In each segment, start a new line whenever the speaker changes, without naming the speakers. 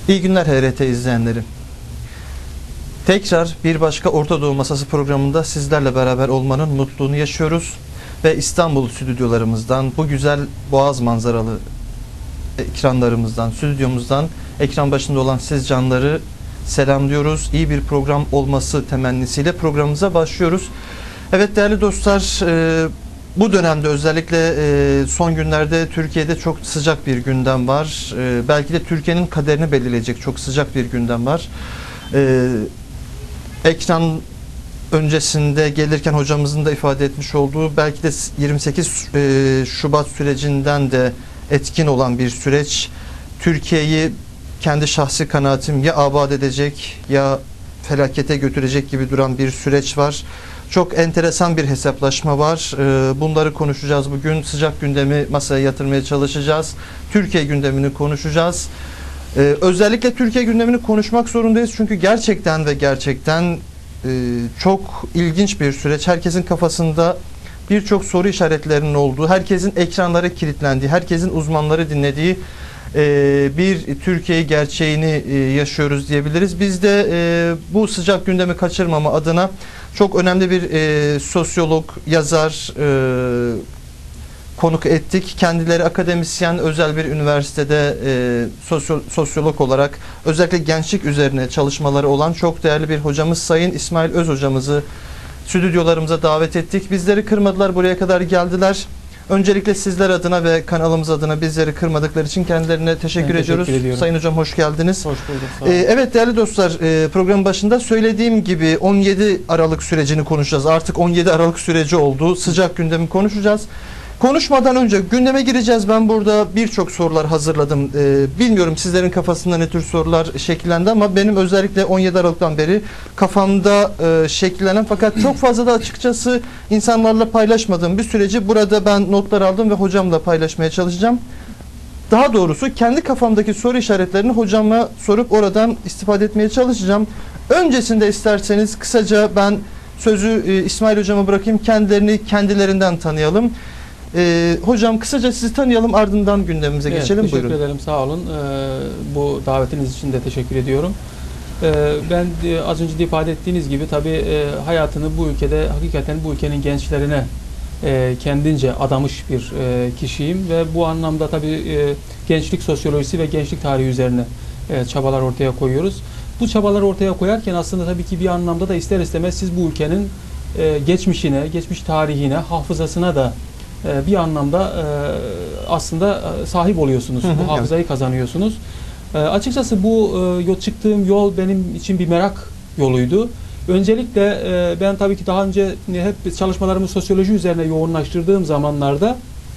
İyi günler HRT izleyenleri. Tekrar bir başka Orta Doğu Masası programında sizlerle beraber olmanın mutluluğunu yaşıyoruz. Ve İstanbul stüdyolarımızdan, bu güzel boğaz manzaralı ekranlarımızdan, stüdyomuzdan, ekran başında olan siz canları selamlıyoruz. İyi bir program olması temennisiyle programımıza başlıyoruz. Evet değerli dostlar, bu dönemde özellikle son günlerde Türkiye'de çok sıcak bir gündem var. Belki de Türkiye'nin kaderini belirleyecek çok sıcak bir gündem var. Ekran öncesinde gelirken hocamızın da ifade etmiş olduğu belki de 28 Şubat sürecinden de etkin olan bir süreç. Türkiye'yi kendi şahsi kanaatim ya abad edecek ya felakete götürecek gibi duran bir süreç var. Çok enteresan bir hesaplaşma var. Bunları konuşacağız bugün. Sıcak gündemi masaya yatırmaya çalışacağız. Türkiye gündemini konuşacağız. Özellikle Türkiye gündemini konuşmak zorundayız. Çünkü gerçekten çok ilginç bir süreç. Herkesin kafasında birçok soru işaretlerinin olduğu, herkesin ekranları kilitlendiği, herkesin uzmanları dinlediği bir Türkiye gerçeğini yaşıyoruz diyebiliriz. Biz de bu sıcak gündemi kaçırmama adına çok önemli bir sosyolog, yazar konuk ettik. Kendileri akademisyen, özel bir üniversitede sosyolog olarak özellikle gençlik üzerine çalışmaları olan çok değerli bir hocamız Sayın İsmail Öz hocamızı stüdyolarımıza davet ettik. Bizleri kırmadılar, buraya kadar geldiler. Öncelikle sizler adına ve kanalımız adına bizleri kırmadıkları için kendilerine teşekkür ediyoruz. Sayın hocam hoş geldiniz.
Hoş bulduk.
Evet değerli dostlar, programın başında söylediğim gibi 17 Aralık sürecini konuşacağız. Artık 17 Aralık süreci oldu. Sıcak gündemi konuşacağız. Konuşmadan önce gündeme gireceğiz. Ben burada birçok sorular hazırladım. Bilmiyorum sizlerin kafasında ne tür sorular şekillendi ama benim özellikle 17 Aralık'tan beri kafamda şekillenen fakat çok fazla da açıkçası insanlarla paylaşmadığım bir süreci burada ben notlar aldım ve hocamla paylaşmaya çalışacağım. Daha doğrusu kendi kafamdaki soru işaretlerini hocama sorup oradan istifade etmeye çalışacağım. Öncesinde isterseniz kısaca ben sözü İsmail hocama bırakayım. Kendilerinden tanıyalım. Hocam kısaca sizi tanıyalım, ardından gündemimize geçelim.
Teşekkür
Buyurun.
ederim, sağ olun. Bu davetiniz için de teşekkür ediyorum. Ben az önce de ifade ettiğiniz gibi tabii hayatını bu ülkede, hakikaten bu ülkenin gençlerine kendince adamış bir kişiyim ve bu anlamda tabii gençlik sosyolojisi ve gençlik tarihi üzerine çabalar ortaya koyuyoruz. Bu çabaları ortaya koyarken aslında tabii ki bir anlamda da ister istemez siz bu ülkenin geçmişine, geçmiş tarihine, hafızasına da bir anlamda aslında sahip oluyorsunuz. Bu hafızayı kazanıyorsunuz. Açıkçası bu çıktığım yol benim için bir merak yoluydu. Öncelikle ben tabii ki daha önce hep çalışmalarımı sosyoloji üzerine yoğunlaştırdığım zamanlarda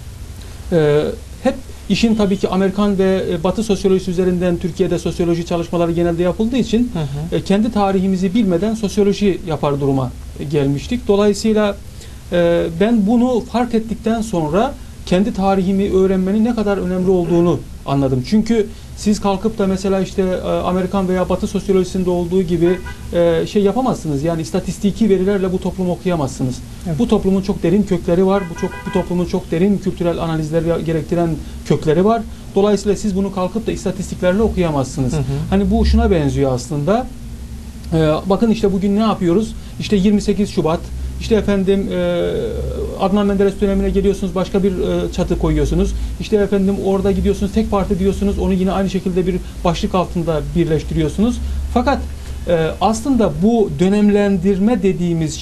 hep işin tabii ki Amerikan ve Batı sosyolojisi üzerinden Türkiye'de sosyoloji çalışmaları genelde yapıldığı için kendi tarihimizi bilmeden sosyoloji yapar duruma gelmiştik. Dolayısıyla ben bunu fark ettikten sonra kendi tarihimi öğrenmenin ne kadar önemli olduğunu anladım. Çünkü siz kalkıp da mesela işte Amerikan veya Batı sosyolojisinde olduğu gibi şey yapamazsınız. Yani istatistiki verilerle bu toplumu okuyamazsınız. Evet. Bu toplumun çok derin kökleri var. Bu toplumun çok derin kültürel analizleri gerektiren kökleri var. Dolayısıyla siz bunu kalkıp da istatistiklerle okuyamazsınız. Hani bu şuna benziyor aslında. Bakın işte bugün ne yapıyoruz? İşte 28 Şubat. İşte efendim Adnan Menderes dönemine geliyorsunuz, başka bir çatı koyuyorsunuz. İşte efendim orada gidiyorsunuz, tek parti diyorsunuz, onu yine aynı şekilde bir başlık altında birleştiriyorsunuz. Fakat aslında bu dönemlendirme dediğimiz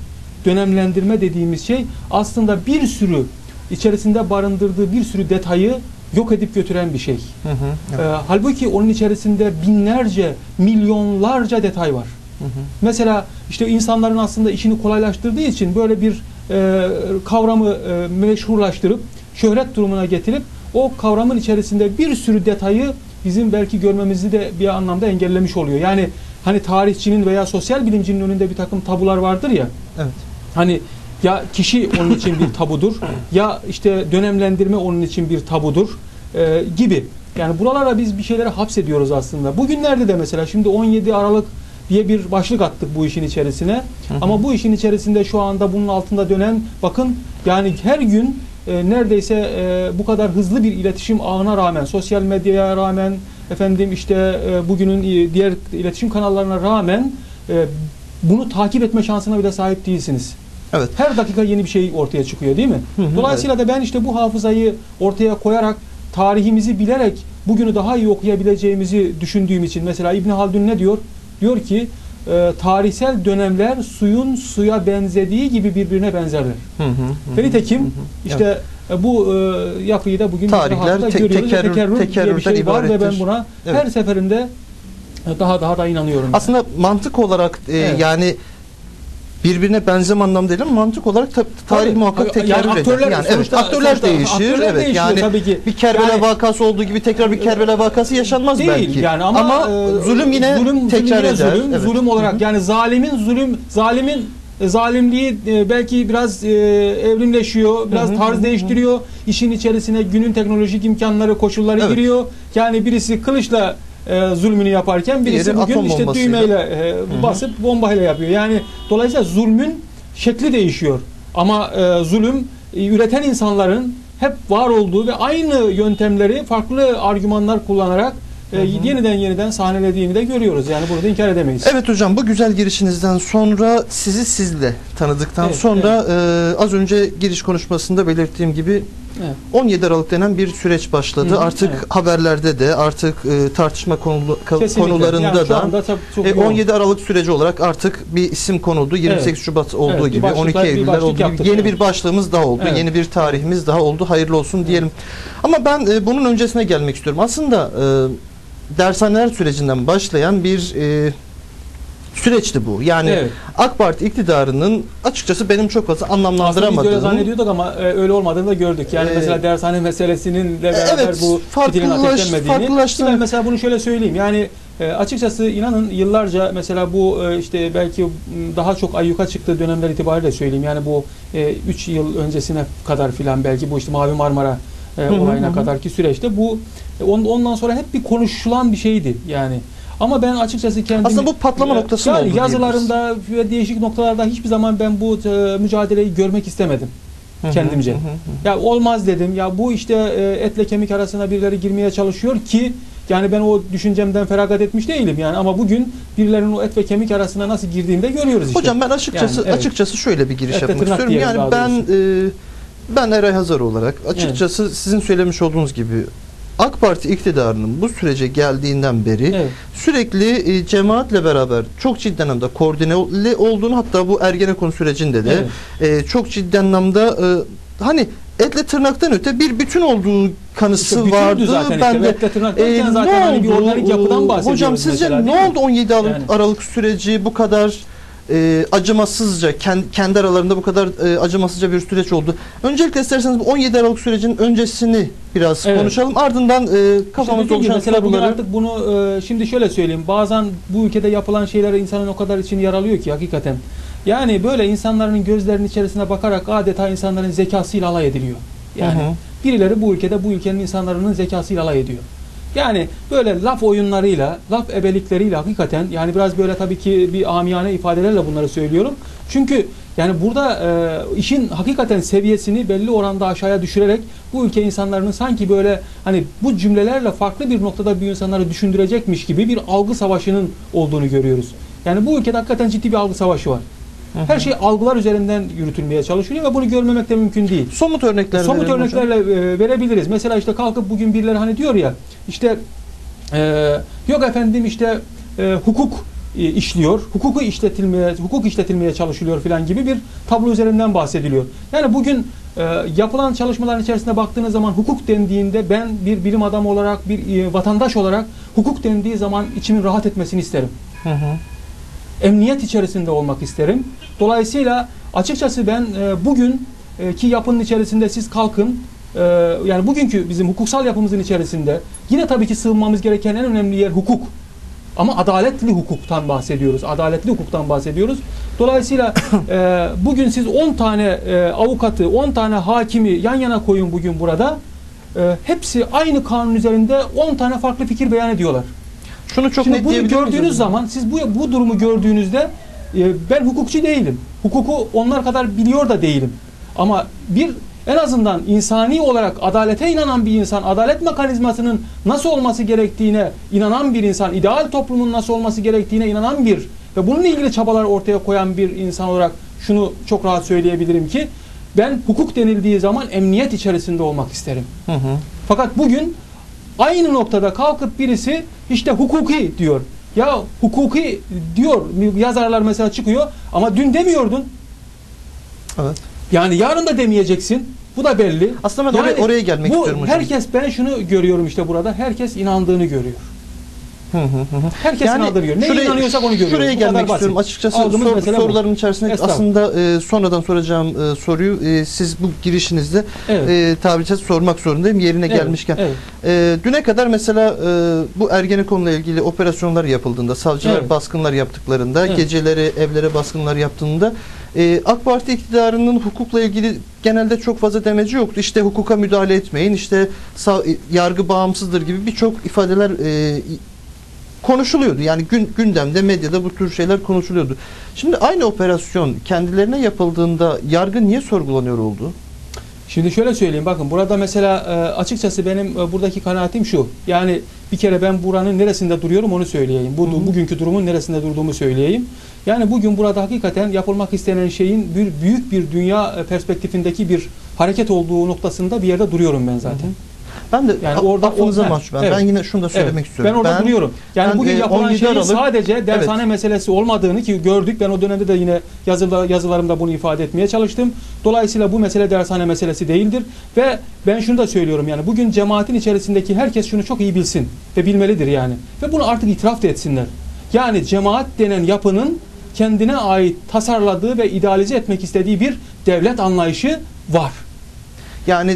şey aslında bir sürü içerisinde barındırdığı bir sürü detayı yok edip götüren bir şey. Evet. Halbuki onun içerisinde binlerce, milyonlarca detay var. Mesela işte insanların aslında işini kolaylaştırdığı için böyle bir kavramı meşhurlaştırıp şöhret durumuna getirip o kavramın içerisinde bir sürü detayı bizim belki görmemizi de bir anlamda engellemiş oluyor. Yani hani tarihçinin veya sosyal bilimcinin önünde bir takım tabular vardır ya. Evet. Hani ya kişi onun için bir tabudur ya işte dönemlendirme onun için bir tabudur gibi. Yani buralara biz bir şeylere hapsediyoruz aslında. Bugünlerde de mesela şimdi 17 Aralık diye bir başlık attık bu işin içerisine. Ama bu işin içerisinde şu anda bunun altında dönen, bakın yani her gün neredeyse bu kadar hızlı bir iletişim ağına rağmen, sosyal medyaya rağmen, efendim işte bugünün diğer iletişim kanallarına rağmen bunu takip etme şansına bile sahip değilsiniz.
Evet.
Her dakika yeni bir şey ortaya çıkıyor değil mi?
Hı hı,
Dolayısıyla
evet.
da ben işte bu hafızayı ortaya koyarak, tarihimizi bilerek bugünü daha iyi okuyabileceğimizi düşündüğüm için, mesela İbn Haldun ne diyor? Diyor ki tarihsel dönemler suyun suya benzediği gibi birbirine benzerler. Ve nitekim işte bu yapıyı da bugün
tarihler
görüyoruz. Tekerrür diye bir şey var ve ben buna
evet,
her seferinde daha da inanıyorum.
Aslında mantık olarak
evet,
yani birbirine benzeme anlamda değil ama mantık olarak tarih muhakkak tekerrür eder. Yani evet, aktörler değişir. Evet, yani
tabii ki.
bir Kerbela vakası olduğu gibi tekrar bir Kerbela vakası yaşanmaz
değil,
belki.
Yani ama
zulüm yine tekrar eder. Evet.
Zulüm olarak yani zalimin zalimliği belki biraz evrimleşiyor, biraz tarz değiştiriyor. İşin içerisine günün teknolojik imkanları, koşulları
evet,
giriyor. Yani birisi kılıçla zulmünü yaparken birisi bugün işte düğmeyle basıp bombayla yapıyor. Yani dolayısıyla zulmün şekli değişiyor. Ama zulüm üreten insanların hep var olduğu ve aynı yöntemleri farklı argümanlar kullanarak yeniden sahnelediğini de görüyoruz. Yani burada inkar edemeyiz.
Evet hocam, bu güzel girişinizden sonra sizi sizle tanıdıktan sonra az önce giriş konuşmasında belirttiğim gibi 17 Aralık denen bir süreç başladı. Artık haberlerde de artık tartışma konularında
yani
da 17 Aralık süreci olarak artık bir isim konuldu. 28 Şubat olduğu gibi, 12 Eylül'ler olduğu gibi yeni bir başlığımız daha oldu. Yeni bir tarihimiz daha oldu. Hayırlı olsun diyelim. Ama ben bunun öncesine gelmek istiyorum. Aslında dershaneler sürecinden başlayan bir süreçti bu. Yani AK Parti iktidarının açıkçası benim çok fazla anlamlandıramadığım.
Biz öyle zannediyorduk ama öyle olmadığını da gördük. Yani mesela dershane meselesinin de beraber bu fitilin ateşlenmediğini. Ben mesela bunu şöyle söyleyeyim. Yani açıkçası inanın yıllarca mesela bu işte belki daha çok ayyuka çıktığı dönemler itibariyle söyleyeyim. Yani bu 3 yıl öncesine kadar filan belki bu işte Mavi Marmara olayına kadarki süreçte bu ondan sonra hep bir konuşulan bir şeydi yani. Ama ben açıkçası kendim
aslında bu patlama noktası oldu.
Yazılarımda ve değişik noktalarda hiçbir zaman ben bu mücadeleyi görmek istemedim kendimce. Ya olmaz dedim. Ya bu işte etle kemik arasına birileri girmeye çalışıyor ki yani ben o düşüncemden feragat etmiş değilim yani, ama bugün birilerinin o et ve kemik arasına nasıl girdiğini de görüyoruz işte.
Hocam ben açıkçası şöyle bir giriş yapmak istiyorum. Yani ben Eray Hazar olarak açıkçası sizin söylemiş olduğunuz gibi AK Parti iktidarının bu sürece geldiğinden beri sürekli cemaatle beraber çok ciddi anlamda koordineli olduğunu, hatta bu Ergenekon sürecinde de çok ciddi anlamda hani etle tırnaktan öte bir bütün olduğu kanısı işte vardı.
Zaten ben de etle tırnaktan zaten hani bir organik yapıdan bahsediyoruz.
Hocam sizce ne oldu 17 Aralık süreci bu kadar acımasızca, kendi aralarında bu kadar acımasızca bir süreç oldu? Öncelikle isterseniz bu 17 Aralık sürecinin öncesini biraz konuşalım. Ardından kafamızda oluşan
mesela bugün artık bunu şimdi şöyle söyleyeyim. Bazen bu ülkede yapılan şeyler insanın o kadar için yaralıyor ki hakikaten. Yani böyle insanların gözlerinin içerisine bakarak adeta insanların zekasıyla alay ediliyor. Yani birileri bu ülkenin insanların zekasıyla alay ediyor. Yani böyle laf oyunlarıyla, laf ebelikleriyle hakikaten, yani biraz böyle tabii ki bir amiyane ifadelerle bunları söylüyorum. Çünkü yani burada işin hakikaten seviyesini belli oranda aşağıya düşürerek bu ülke insanlarının sanki böyle hani bu cümlelerle farklı bir noktada bir insanları düşündürecekmiş gibi bir algı savaşının olduğunu görüyoruz. Yani bu ülkede hakikaten ciddi bir algı savaşı var. Her şey algılar üzerinden yürütülmeye çalışılıyor ve bunu görmemek de mümkün değil.
Somut örneklerle
verebiliriz. Mesela işte kalkıp bugün birileri hani diyor ya işte yok efendim işte hukuk işliyor, hukuk işletilmeye çalışılıyor filan gibi bir tablo üzerinden bahsediliyor. Yani bugün yapılan çalışmaların içerisinde baktığınız zaman hukuk dendiğinde ben bir bilim adamı olarak, bir vatandaş olarak hukuk dendiği zaman içimin rahat etmesini isterim. Emniyet içerisinde olmak isterim. Dolayısıyla açıkçası ben bugünkü yapının içerisinde siz kalkın, yani bugünkü bizim hukuksal yapımızın içerisinde yine tabii ki sığınmamız gereken en önemli yer hukuk. Ama adaletli hukuktan bahsediyoruz. Adaletli hukuktan bahsediyoruz. Dolayısıyla bugün siz 10 tane avukatı, 10 tane hakimi yan yana koyun bugün burada. Hepsi aynı kanun üzerinde 10 tane farklı fikir beyan ediyorlar.
Şunu çok
Şimdi bunu gördüğünüz zaman, siz bu durumu gördüğünüzde ben hukukçu değilim. Hukuku onlar kadar biliyor da değilim. Ama bir en azından insani olarak adalete inanan bir insan, adalet mekanizmasının nasıl olması gerektiğine inanan bir insan, ideal toplumun nasıl olması gerektiğine inanan bir ve bununla ilgili çabalar ortaya koyan bir insan olarak şunu çok rahat söyleyebilirim ki ben hukuk denildiği zaman emniyet içerisinde olmak isterim.
Hı hı.
Fakat bugün aynı noktada kalkıp birisi işte hukuki diyor. Ya hukuki diyor yazarlar mesela çıkıyor ama dün demiyordun.
Evet.
Yani yarın da demeyeceksin. Bu da belli.
Aslında ben
Yani
oraya gelmek istiyorum hocam.
Herkes, ben şunu görüyorum işte burada. Herkes inandığını görüyor.
Hı hı hı.
Herkes inandığını görüyor. Neye inanıyorsak onu görüyoruz.
Şuraya
Bu kadar
gelmek
basit.
istiyorum. Açıkçası
Algımız
soruların içerisinde aslında sonradan soracağım soruyu siz bu girişinizde
Evet.
tabiri caizse sormak zorundayım yerine
Evet,
gelmişken.
evet.
Düne kadar mesela bu Ergenekon'la ilgili operasyonlar yapıldığında, savcılar
Evet.
baskınlar yaptıklarında,
Evet.
geceleri evlere baskınlar yaptığında AK Parti iktidarının hukukla ilgili genelde çok fazla demeci yoktu. İşte hukuka müdahale etmeyin, işte yargı bağımsızdır gibi birçok ifadeler konuşuluyordu. Yani gündemde, medyada bu tür şeyler konuşuluyordu. Şimdi aynı operasyon kendilerine yapıldığında yargı niye sorgulanıyor oldu?
Şimdi şöyle söyleyeyim, bakın burada mesela açıkçası benim buradaki kanaatim şu. Yani bir kere ben buranın neresinde duruyorum onu söyleyeyim. Bugünkü durumun neresinde durduğumu söyleyeyim. Yani bugün burada hakikaten yapılmak istenen şeyin büyük bir dünya perspektifindeki bir hareket olduğu noktasında bir yerde duruyorum ben zaten.
Hı hı. Ben de yani orada aklınıza mahcup. Ben yine şunu da söylemek istiyorum.
Ben orada duruyorum. Yani bugün yapılan şeyin sadece dershane meselesi olmadığını ki gördük. Ben o dönemde de yine yazılarımda bunu ifade etmeye çalıştım. Dolayısıyla bu mesele dershane meselesi değildir. Ve ben şunu da söylüyorum, yani bugün cemaatin içerisindeki herkes şunu çok iyi bilsin ve bilmelidir yani. Ve bunu artık itiraf da etsinler. Yani cemaat denen yapının kendine ait tasarladığı ve idealize etmek istediği bir devlet anlayışı var.
Yani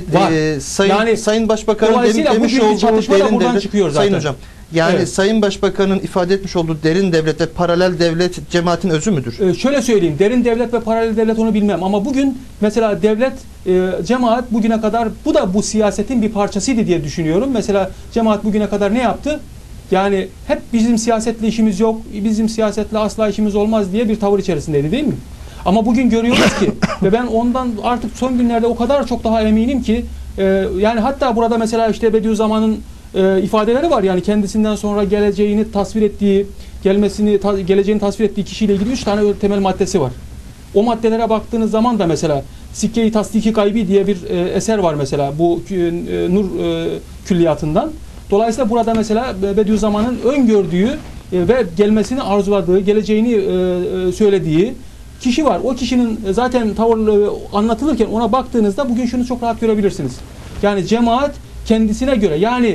Sayın Başbakan'ın demiş olduğu
derin devlet,
çıkıyor zaten. Sayın Hocam, yani evet. Sayın Başbakan'ın ifade etmiş olduğu derin devlet ve paralel devlet cemaatin özü müdür?
Şöyle söyleyeyim, derin devlet ve paralel devlet onu bilmem ama bugün mesela devlet, cemaat bugüne kadar bu siyasetin bir parçasıydı diye düşünüyorum. Mesela cemaat bugüne kadar ne yaptı? Yani hep bizim siyasetle işimiz yok, bizim siyasetle asla işimiz olmaz diye bir tavır içerisindeydi değil mi? Ama bugün görüyoruz ki ve ben ondan artık son günlerde o kadar çok daha eminim ki yani hatta burada mesela işte Bediüzzaman'ın ifadeleri var, yani kendisinden sonra geleceğini tasvir ettiği, geleceğini tasvir ettiği kişiyle ilgili 3 tane temel maddesi var. O maddelere baktığınız zaman da mesela Sikke-i Tasdiki Gaybi diye bir eser var mesela bu Nur külliyatından. Dolayısıyla burada mesela Bediüzzaman'ın öngördüğü ve gelmesini arzuladığı, geleceğini söylediği kişi var. O kişinin zaten tavırları anlatılırken ona baktığınızda bugün şunu çok rahat görebilirsiniz. Yani cemaat kendisine göre yani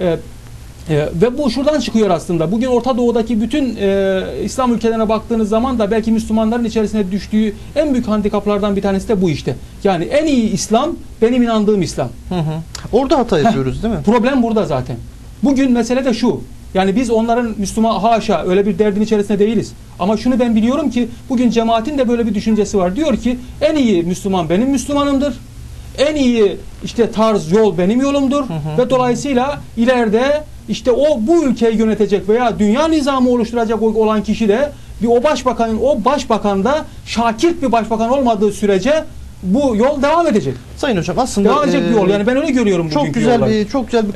ve bu şuradan çıkıyor aslında. Bugün Orta Doğu'daki bütün İslam ülkelerine baktığınız zaman da belki Müslümanların içerisine düştüğü en büyük handikaplardan bir tanesi de bu işte. Yani en iyi İslam benim inandığım İslam.
Hı hı. Orada hata yapıyoruz değil mi?
Problem burada zaten. Bugün mesele de şu. Yani biz onların Müslüman, haşa öyle bir derdin içerisinde değiliz. Ama şunu ben biliyorum ki bugün cemaatin de böyle bir düşüncesi var. Diyor ki en iyi Müslüman benim Müslümanımdır. En iyi işte tarz, yol benim yolumdur. Ve dolayısıyla ileride işte bu ülkeyi yönetecek veya dünya nizamı oluşturacak olan kişi de o başbakan da şakirt bir başbakan olmadığı sürece bu yol devam edecek.
Sayın Hocam aslında
devam edecek bir yol. Yani ben öyle görüyorum
çok güzel bir çok güzel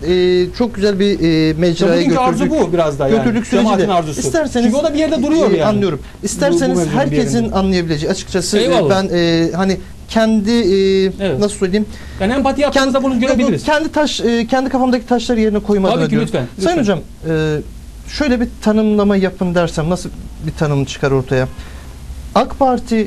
bir mecraya
götürdük. Arzu bu biraz da yani.
Götürdük süreci de.
Arzusu.
İsterseniz
çünkü o da bir yerde duruyor yani.
Anlıyorum. İsterseniz herkesin anlayabileceği açıkçası ben hani kendi nasıl söyleyeyim?
Yani empati yaptığımızda bunu görebiliriz.
Kendi kafamdaki taşları yerine koymak adına diyorum.
Lütfen.
Sayın Hocam şöyle bir tanımlama yapın dersem nasıl bir tanım çıkar ortaya? AK Parti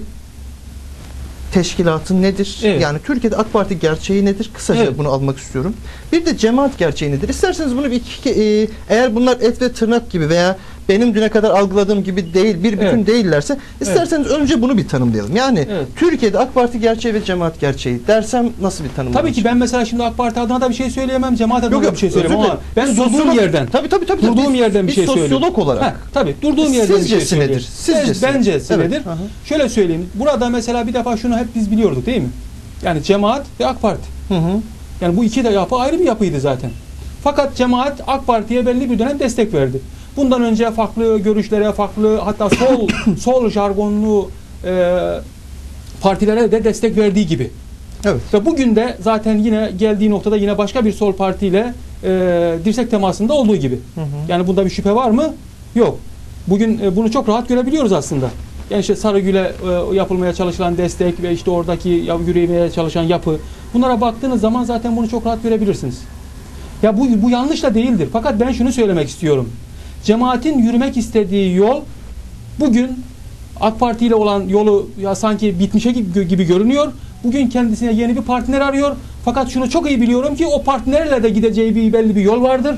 teşkilatı nedir?
Evet.
Yani Türkiye'de AK Parti gerçeği nedir? Kısaca bunu almak istiyorum. Bir de cemaat gerçeği nedir? İsterseniz bunu eğer bunlar et ve tırnak gibi veya benim düne kadar algıladığım gibi değil, bir bütün değillerse isterseniz önce bunu bir tanımlayalım. Yani Türkiye'de AK Parti gerçeği ve cemaat gerçeği dersem nasıl bir tanım?
Tabii ki ben mesela şimdi AK Parti adına da bir şey söyleyemem, cemaat adına da bir şey söyleyemem ama ben durduğum yerden. Durduğum yerden bir şey söyleyeyim.
Sosyolog olarak.
Tabii durduğum yerden bir şey söyleyeyim. Bence nedir? Şöyle söyleyeyim. Burada mesela bir defa şunu hep biz biliyorduk değil mi? Yani cemaat ve AK Parti. Yani bu iki de yapı ayrı bir yapıydı zaten. Fakat cemaat AK Parti'ye belli bir dönem destek verdi. Bundan önce farklı görüşlere, farklı hatta sol jargonlu partilere de destek verdiği gibi.
Evet.
Ve bugün de zaten yine geldiği noktada yine başka bir sol partiyle dirsek temasında olduğu gibi. Yani bunda bir şüphe var mı? Yok. Bugün bunu çok rahat görebiliyoruz aslında. Yani işte Sarıgül'e yapılmaya çalışılan destek ve işte oradaki yürümeye çalışan yapı. Bunlara baktığınız zaman zaten bunu çok rahat görebilirsiniz. Ya bu yanlış da değildir. Fakat ben şunu söylemek istiyorum. Cemaatin yürümek istediği yol bugün AK Parti ile olan yolu ya sanki bitmişe gibi görünüyor. Bugün kendisine yeni bir partner arıyor. Fakat şunu çok iyi biliyorum ki o partnerle de gideceği belli bir yol vardır.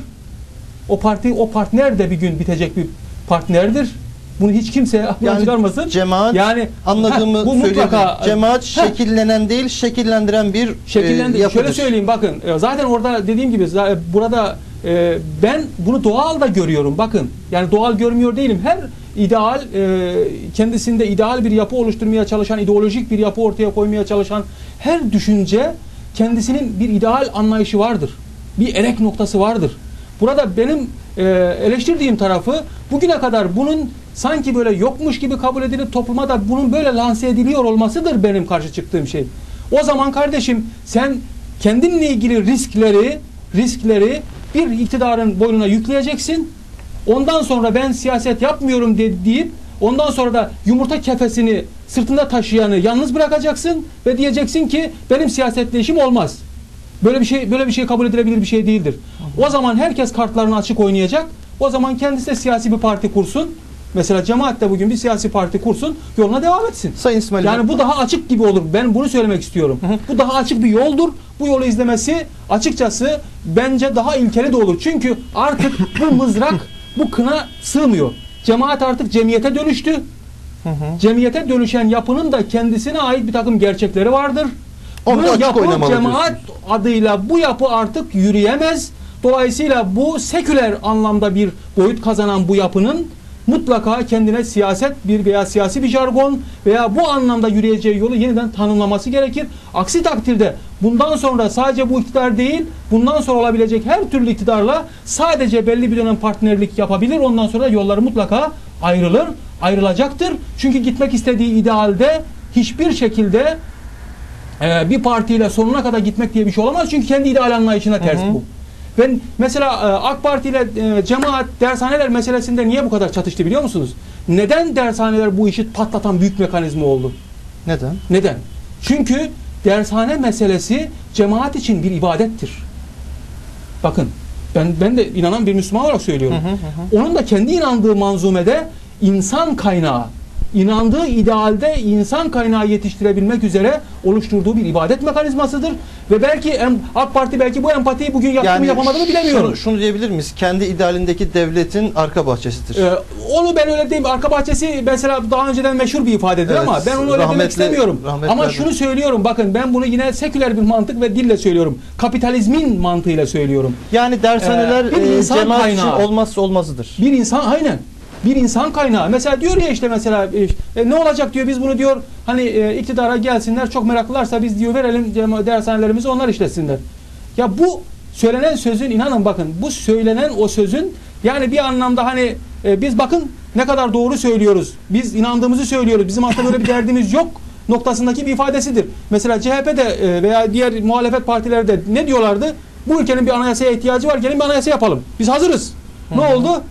O partner de bir gün bitecek bir partnerdir. Bunu hiç kimse aklına çıkarmasın.
Cemaat, yani anladığımı
bu mutlaka
cemaat şekillenen değil, şekillendiren bir yapıdır.
Şöyle söyleyeyim, bakın zaten orada dediğim gibi burada ben bunu doğal da görüyorum. Bakın yani doğal görmüyor değilim. Her ideal kendisinde ideal bir yapı oluşturmaya çalışan, ideolojik bir yapı ortaya koymaya çalışan her düşünce kendisinin bir ideal anlayışı vardır. Bir erek noktası vardır. Burada benim eleştirdiğim tarafı bugüne kadar bunun sanki böyle yokmuş gibi kabul edilip topluma da bunun böyle lanse ediliyor olmasıdır benim karşı çıktığım şey. O zaman kardeşim sen kendinle ilgili riskleri bir iktidarın boynuna yükleyeceksin. Ondan sonra ben siyaset yapmıyorum deyip ondan sonra da yumurta kefesini sırtında taşıyanı yalnız bırakacaksın ve diyeceksin ki benim siyasetle işim olmaz. Böyle bir şey kabul edilebilir bir şey değildir. O zaman herkes kartlarını açık oynayacak. O zaman kendisi de siyasi bir parti kursun. Mesela cemaat de bugün bir siyasi parti kursun, yoluna devam etsin.
Sayın İsmail,
yani bu daha açık gibi olur. Ben bunu söylemek istiyorum. Bu daha açık bir yoldur. Bu yolu izlemesi açıkçası bence daha ilkeli de olur. Çünkü artık bu mızrak, bu kına sığmıyor. Cemaat artık cemiyete dönüştü. Cemiyete dönüşen yapının da kendisine ait bir takım gerçekleri vardır. Bu yapı cemaat adıyla bu yapı artık yürüyemez. Dolayısıyla bu seküler anlamda bir boyut kazanan bu yapının mutlaka kendine siyasi bir jargon veya bu anlamda yürüyeceği yolu yeniden tanımlaması gerekir. Aksi takdirde bundan sonra sadece bu iktidar değil, bundan sonra olabilecek her türlü iktidarla sadece belli bir dönem partnerlik yapabilir. Ondan sonra yolları mutlaka ayrılacaktır. Çünkü gitmek istediği idealde hiçbir şekilde bir partiyle sonuna kadar gitmek diye bir şey olamaz. Çünkü kendi ideal anlayışına ters bu. Ben mesela AK Parti ile cemaat dershaneler meselesinde niye bu kadar çatıştı biliyor musunuz? Neden dershaneler bu işi patlatan büyük mekanizma oldu? Neden? Çünkü dershane meselesi cemaat için bir ibadettir. Bakın ben de inanan bir Müslüman olarak söylüyorum. Onun da kendi inandığı manzumede insan kaynağı, inandığı idealde insan kaynağı yetiştirebilmek üzere oluşturduğu bir ibadet mekanizmasıdır. Ve belki AK Parti belki bu empatiyi bugün yaptı mı yapamadı mı bilemiyorum.
Şunu diyebilir miyiz? Kendi idealindeki devletin arka bahçesidir.
Onu ben öyle diyeyim. Arka bahçesi mesela daha önceden meşhur bir ifadedir ama ben onu öyle demek istemiyorum. Ama şunu söylüyorum, bakın ben bunu yine seküler bir mantık ve dille söylüyorum. Kapitalizmin mantığıyla söylüyorum.
Yani dershaneler cemaat için olmazsa olmazıdır.
Bir insan kaynağı. Mesela diyor ya işte mesela ne olacak diyor, biz bunu diyor hani iktidara gelsinler, çok meraklılarsa biz diyor verelim dershanelerimizi, onlar işletsinler. Ya bu söylenen sözün, inanın bakın bu söylenen o sözün yani bir anlamda hani biz bakın ne kadar doğru söylüyoruz. Biz inandığımızı söylüyoruz. Bizim aslında böyle bir derdimiz yok noktasındaki bir ifadesidir. Mesela CHP'de veya diğer muhalefet partileri de ne diyorlardı? Bu ülkenin bir anayasaya ihtiyacı var. Gelin bir anayasa yapalım. Biz hazırız. Ne oldu?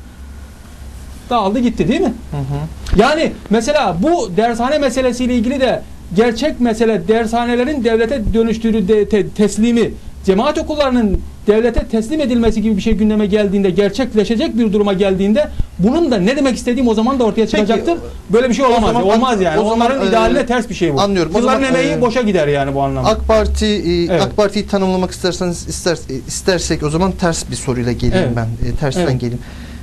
Dağıldı gitti değil mi? Yani mesela bu dershane meselesiyle ilgili de gerçek mesele dershanelerin devlete dönüştüğü teslimi, cemaat okullarının devlete teslim edilmesi gibi bir şey gündeme geldiğinde, gerçekleşecek bir duruma geldiğinde bunun da ne demek istediğim o zaman da ortaya çıkacaktır. Böyle bir şey olamaz. Olmaz yani. Onların idealine ters bir şey bu.
Anlıyorum.
Yılların emeği boşa gider yani bu anlamda.
AK Parti'yi tanımlamak istersek o zaman ters bir soruyla geleyim ben. Tersten geleyim.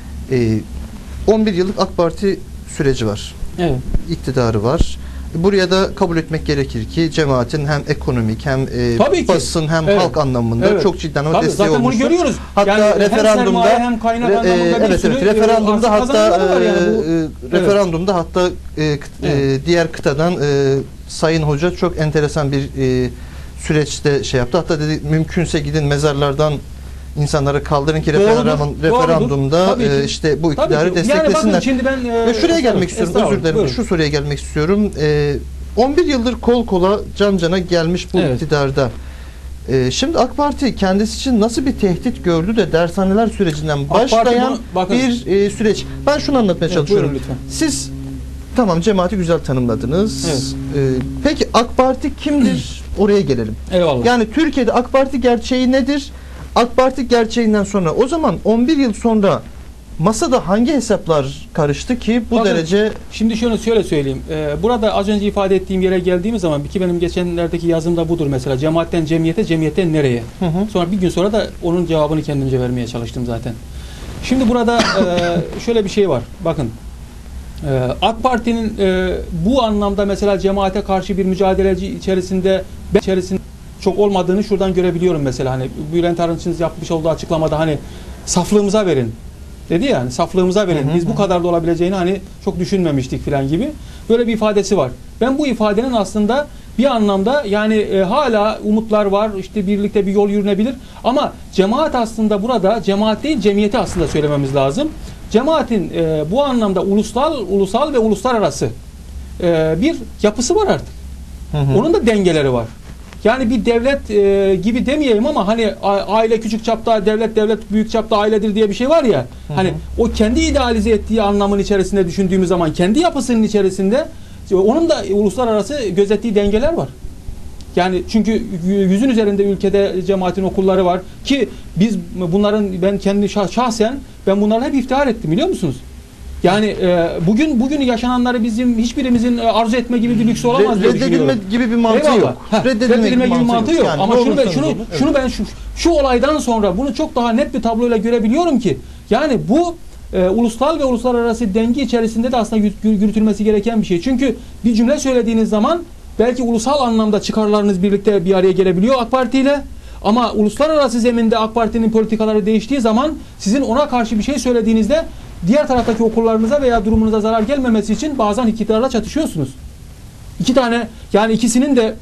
11 yıllık AK Parti süreci var. İktidarı var. Buraya da kabul etmek gerekir ki cemaatin hem ekonomik hem basın hem halk anlamında çok cidden o desteği olmuştur.
Zaten bunu görüyoruz.
Hatta
yani
referandumda
hem kaynak anlamında
referandumda hatta diğer kıtadan Sayın Hoca çok enteresan bir süreçte şey yaptı. Hatta dedi mümkünse gidin mezarlardan insanlara kaldırın ki referandumda işte bu iktidarı desteklesinler.
Yani bakın şimdi ben
şuraya gelmek istiyorum. Özür dilerim. Şu soruya gelmek istiyorum. 11 yıldır kol kola can cana gelmiş bu
Evet.
iktidarda. Şimdi AK Parti kendisi için nasıl bir tehdit gördü de dershaneler sürecinden
AK Parti
başlayan
bunu- bakın.
bir süreç. Ben şunu anlatmaya
Evet,
çalışıyorum.
buyurun lütfen.
Siz tamam cemaati güzel tanımladınız. Peki AK Parti kimdir? Oraya gelelim.
Eyvallah.
Yani Türkiye'de AK Parti gerçeği nedir? AK Parti gerçeğinden sonra o zaman 11 yıl sonra masada hangi hesaplar karıştı ki bu
Bakın,
derece
Şimdi şöyle söyleyeyim. Burada az önce ifade ettiğim yere geldiğimiz zaman ki benim geçenlerdeki yazımda budur mesela. Cemaatten cemiyete, cemiyetten nereye?
Hı hı.
Sonra bir gün sonra da onun cevabını kendimce vermeye çalıştım zaten. Şimdi burada şöyle bir şey var. Bakın. AK Parti'nin bu anlamda mesela cemaate karşı bir mücadeleci içerisinde çok olmadığını şuradan görebiliyorum mesela. Hani Bülent Arınç'ın yapmış olduğu açıklamada hani saflığımıza verin dedi ya, hani saflığımıza verin. Biz bu kadar da olabileceğini hani çok düşünmemiştik falan gibi. Böyle bir ifadesi var. Ben bu ifadenin aslında bir anlamda yani hala umutlar var. İşte birlikte bir yol yürünebilir. Ama cemaat aslında burada cemaat değil cemiyeti aslında söylememiz lazım. Cemaatin bu anlamda ulusal ve uluslararası bir yapısı var artık. Onun da dengeleri var. Yani bir devlet gibi demeyeyim ama hani aile küçük çapta devlet büyük çapta ailedir diye bir şey var ya. Hani o kendi idealize ettiği anlamın içerisinde düşündüğümüz zaman kendi yapısının içerisinde onun da uluslararası gözettiği dengeler var. Yani çünkü yüzün üzerinde ülkede cemaatin okulları var ki biz bunların ben kendi şahsen ben bunlarla hep iftihar ettim biliyor musunuz? Yani bugün yaşananları bizim hiçbirimizin arzu etme gibi bir lüks olamaz diye düşünüyorum.
Reddedilme gibi bir mantığı
Eyvallah.
yok.
Reddedilme gibi bir mantığı yok.
Yani
ama şunu
evet.
ben şu olaydan sonra bunu çok daha net bir tabloyla görebiliyorum ki yani bu ulusal ve uluslararası denge içerisinde de aslında yürütülmesi gereken bir şey. Çünkü bir cümle söylediğiniz zaman belki ulusal anlamda çıkarlarınız birlikte bir araya gelebiliyor AK Parti ile. Ama uluslararası zeminde AK Parti'nin politikaları değiştiği zaman sizin ona karşı bir şey söylediğinizde diğer taraftaki okullarınıza veya durumunuza zarar gelmemesi için bazen iktidarla çatışıyorsunuz. İki tane yani ikisinin de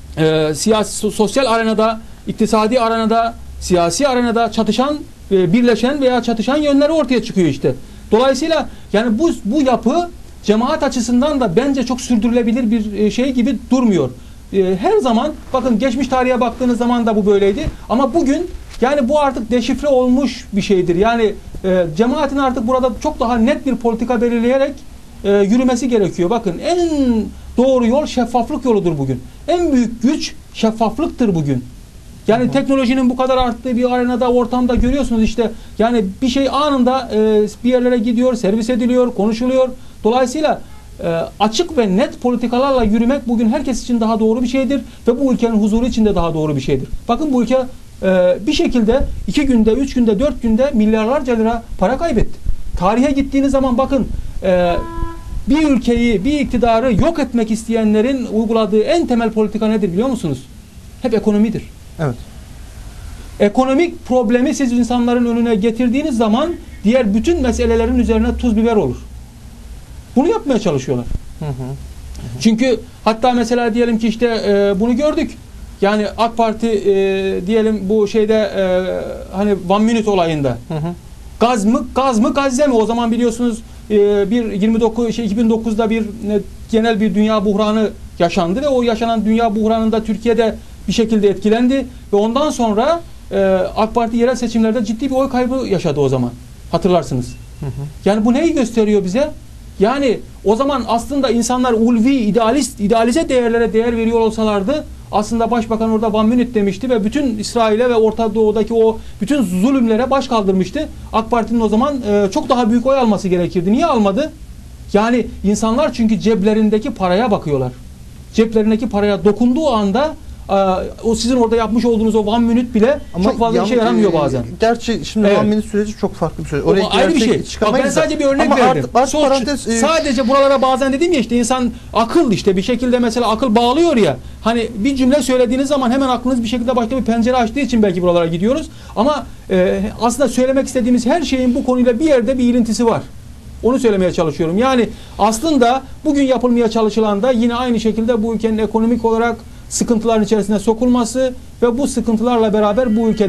siyasi, sosyal arenada, iktisadi arenada, siyasi arenada çatışan, birleşen veya çatışan yönleri ortaya çıkıyor işte. Dolayısıyla yani bu yapı cemaat açısından da bence çok sürdürülebilir bir şey gibi durmuyor. Her zaman bakın geçmiş tarihe baktığınız zaman da bu böyleydi. Ama bugün yani bu artık deşifre olmuş bir şeydir. Yani cemaatin artık burada çok daha net bir politika belirleyerek yürümesi gerekiyor. Bakın en doğru yol şeffaflık yoludur bugün. En büyük güç şeffaflıktır bugün. Yani teknolojinin bu kadar arttığı bir arenada, ortamda görüyorsunuz işte. Yani bir şey anında bir yerlere gidiyor, servis ediliyor, konuşuluyor. Dolayısıyla açık ve net politikalarla yürümek bugün herkes için daha doğru bir şeydir ve bu ülkenin huzuru için de daha doğru bir şeydir. Bakın bu ülke bir şekilde 2 günde, 3 günde, 4 günde milyarlarca lira para kaybetti. Tarihe gittiğiniz zaman bakın bir ülkeyi, bir iktidarı yok etmek isteyenlerin uyguladığı en temel politika nedir biliyor musunuz? Hep ekonomidir.
Evet.
Ekonomik problemi siz insanların önüne getirdiğiniz zaman diğer bütün meselelerin üzerine tuz biber olur. Bunu yapmaya çalışıyorlar. Çünkü hatta mesela diyelim ki işte bunu gördük. Yani AK Parti diyelim bu şeyde hani One Minute olayında gaz mı Gazze mi? O zaman biliyorsunuz 2009'da bir genel bir dünya buhranı yaşandı ve o yaşanan dünya buhranında Türkiye'de bir şekilde etkilendi ve ondan sonra AK Parti yerel seçimlerde ciddi bir oy kaybı yaşadı o zaman. Hatırlarsınız. Yani bu neyi gösteriyor bize? Yani o zaman aslında insanlar ulvi, idealize değerlere değer veriyor olsalardı aslında Başbakan orada One Minute demişti ve bütün İsrail'e ve Orta Doğu'daki o bütün zulümlere baş kaldırmıştı. AK Parti'nin o zaman çok daha büyük oy alması gerekirdi. Niye almadı? Yani insanlar çünkü ceplerindeki paraya bakıyorlar. Ceplerindeki paraya dokunduğu anda o sizin orada yapmış olduğunuz o One Minute bile çok fazla işe yaramıyor bazen.
Gerçi şimdi
Evet.
One Minute süreci çok farklı bir süreç. Oraya
Ayrı bir şey. Bak ben sadece bir örnek verdim. Sadece buralara bazen dedim ya işte insan akıl işte bir şekilde mesela akıl bağlıyor ya. Hani bir cümle söylediğiniz zaman hemen aklınız bir şekilde başka bir pencere açtığı için belki buralara gidiyoruz. Ama aslında söylemek istediğimiz her şeyin bu konuyla bir yerde bir ilintisi var. Onu söylemeye çalışıyorum. Yani aslında bugün yapılmaya çalışılan da yine aynı şekilde bu ülkenin ekonomik olarak sıkıntıların içerisine sokulması ve bu sıkıntılarla beraber bu ülkede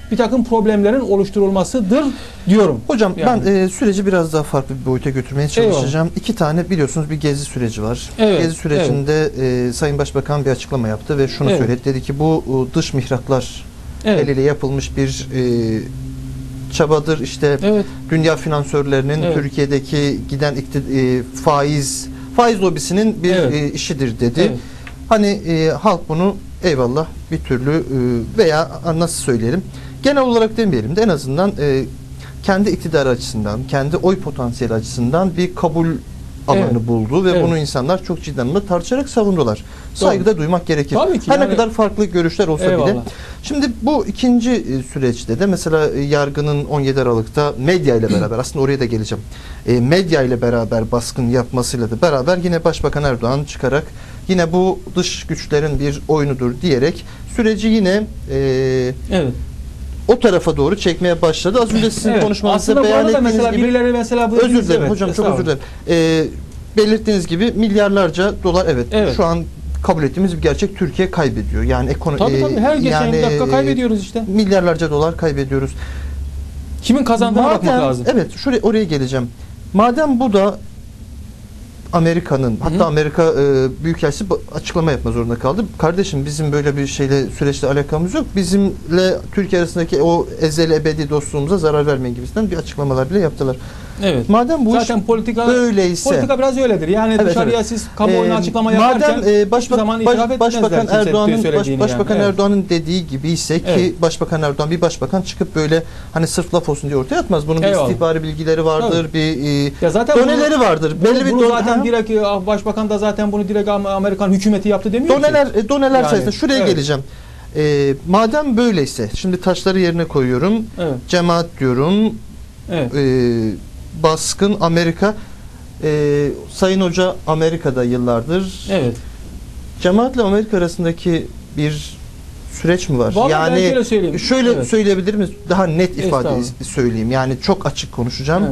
bir takım problemlerin oluşturulmasıdır diyorum.
Hocam
Yani.
ben süreci biraz daha farklı bir boyuta götürmeye çalışacağım. İki tane biliyorsunuz bir gezi süreci var.
Evet,
Gezi sürecinde Sayın Başbakan bir açıklama yaptı ve şunu söyledi. Dedi ki bu dış mihraklar eliyle yapılmış bir çabadır. İşte dünya finansörlerinin Türkiye'deki giden faiz lobisinin bir işidir dedi.
Evet.
Hani halk bunu eyvallah bir türlü veya nasıl söyleyelim, genel olarak demeyelim de en azından kendi iktidar açısından, kendi oy potansiyeli açısından bir kabul alanı buldu ve bunu insanlar çok ciddi anlamda tartışarak savundular. Saygıda duymak gerekir.
Tabii ki
Her ne
yani,
kadar farklı görüşler olsa bile. Şimdi bu ikinci süreçte de mesela yargının 17 Aralık'ta medya ile beraber, aslında oraya da geleceğim, medya ile beraber baskın yapmasıyla da beraber yine Başbakan Erdoğan çıkarak yine bu dış güçlerin bir oyunudur diyerek süreci yine o tarafa doğru çekmeye başladı. Az önce sizin konuşmanızda beyan ettiğiniz gibi,
birileri mesela
özür dilerim hocam, çok özür dilerim. Belirttiğiniz gibi milyarlarca dolar şu an kabul ettiğimiz bir gerçek, Türkiye kaybediyor. Yani ekonomi,
tabii her geçen dakika kaybediyoruz işte.
Milyarlarca dolar kaybediyoruz.
Kimin kazandığına bakmak lazım.
Evet, oraya geleceğim. Madem bu da Amerika'nın, hatta Amerika Büyükelçisi açıklama yapma zorunda kaldı. Kardeşim, bizim böyle bir süreçle alakamız yok. Bizimle Türkiye arasındaki o ezeli ebedi dostluğumuza zarar vermeyin gibisinden bir açıklamalar bile yaptılar.
Evet.
Madem bu
zaten
iş
böyleyse, politika biraz öyledir. Yani dışarıya siz kamuoyuna açıklama yaparken
Başbakan Erdoğan'ın dediği gibi ise ki Başbakan Erdoğan bir başbakan çıkıp böyle hani sırf laf olsun diye ortaya atmaz. Bunun bir istihbari bilgileri vardır, bir doneleri vardır. Belli bir
zaten direkt Başbakan da zaten bunu direkt Amerikan hükümeti yaptı demiyor ki.
Doneler sayesinde şuraya geleceğim. Madem böyleyse şimdi taşları yerine koyuyorum. Cemaat diyorum. Baskın Amerika. Sayın Hoca Amerika'da yıllardır. Cemaatle Amerika arasındaki bir süreç mi var?
Vallahi
yani şöyle söyleyebilir miyiz? Daha net ifade söyleyeyim. Yani çok açık konuşacağım.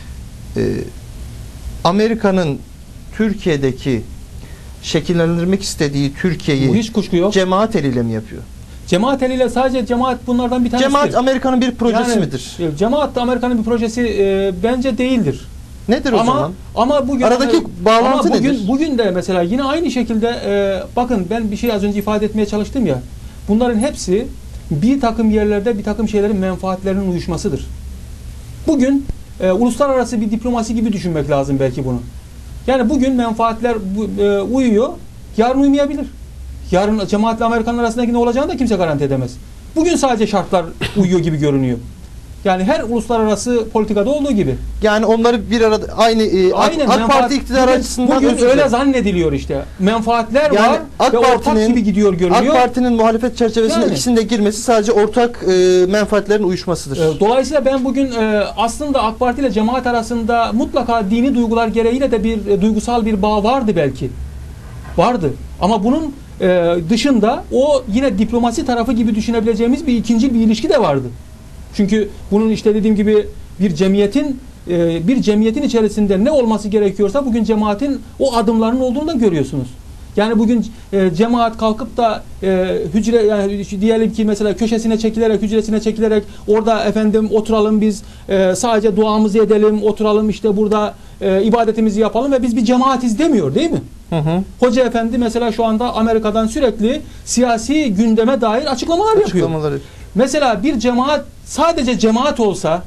Amerika'nın Türkiye'deki şekillendirmek istediği Türkiye'yi
hiç kuşku yok.
Cemaat eliyle mi yapıyor?
Cemaat eliyle, sadece cemaat bunlardan bir tanesi.
Cemaat Amerika'nın bir projesi midir?
Cemaat da Amerika'nın bir projesi bence değildir.
Nedir o zaman?
Ama bugün
aradaki bağlantı nedir?
Bugün de mesela yine aynı şekilde bakın, ben bir şey az önce ifade etmeye çalıştım ya. Bunların hepsi bir takım yerlerde bir takım şeylerin menfaatlerinin uyuşmasıdır. Bugün uluslararası bir diplomasi gibi düşünmek lazım belki bunu. Yani bugün menfaatler uyuyor, yarın uymayabilir. Yarın cemaatle Amerikan'ın arasındaki ne olacağını da kimse garanti edemez. Bugün sadece şartlar uyuyor gibi görünüyor. Yani her uluslararası politikada olduğu gibi. Yani
onları bir arada AK Parti iktidarı açısından
bugün öyle zannediliyor işte. Menfaatler
yani
var ve ortak gibi gidiyor görünüyor.
AK Parti'nin muhalefet çerçevesinde ikisinde girmesi sadece ortak menfaatlerin uyuşmasıdır.
Dolayısıyla ben bugün aslında AK Parti ile cemaat arasında mutlaka dini duygular gereğiyle de bir duygusal bir bağ vardı belki. Vardı. Ama bunun dışında o yine diplomasi tarafı gibi düşünebileceğimiz bir ikinci bir ilişki de vardı. Çünkü bunun işte dediğim gibi bir cemiyetin içerisinde ne olması gerekiyorsa bugün cemaatin o adımlarının olduğunu da görüyorsunuz. Yani bugün cemaat kalkıp da hücre, yani diyelim ki mesela köşesine çekilerek, hücresine çekilerek orada efendim oturalım biz, sadece duamızı edelim, oturalım işte burada ibadetimizi yapalım ve biz bir cemaatiz demiyor, değil mi? Hoca Efendi mesela şu anda Amerika'dan sürekli siyasi gündeme dair açıklamalar yapıyor. Mesela bir cemaat sadece cemaat olsa,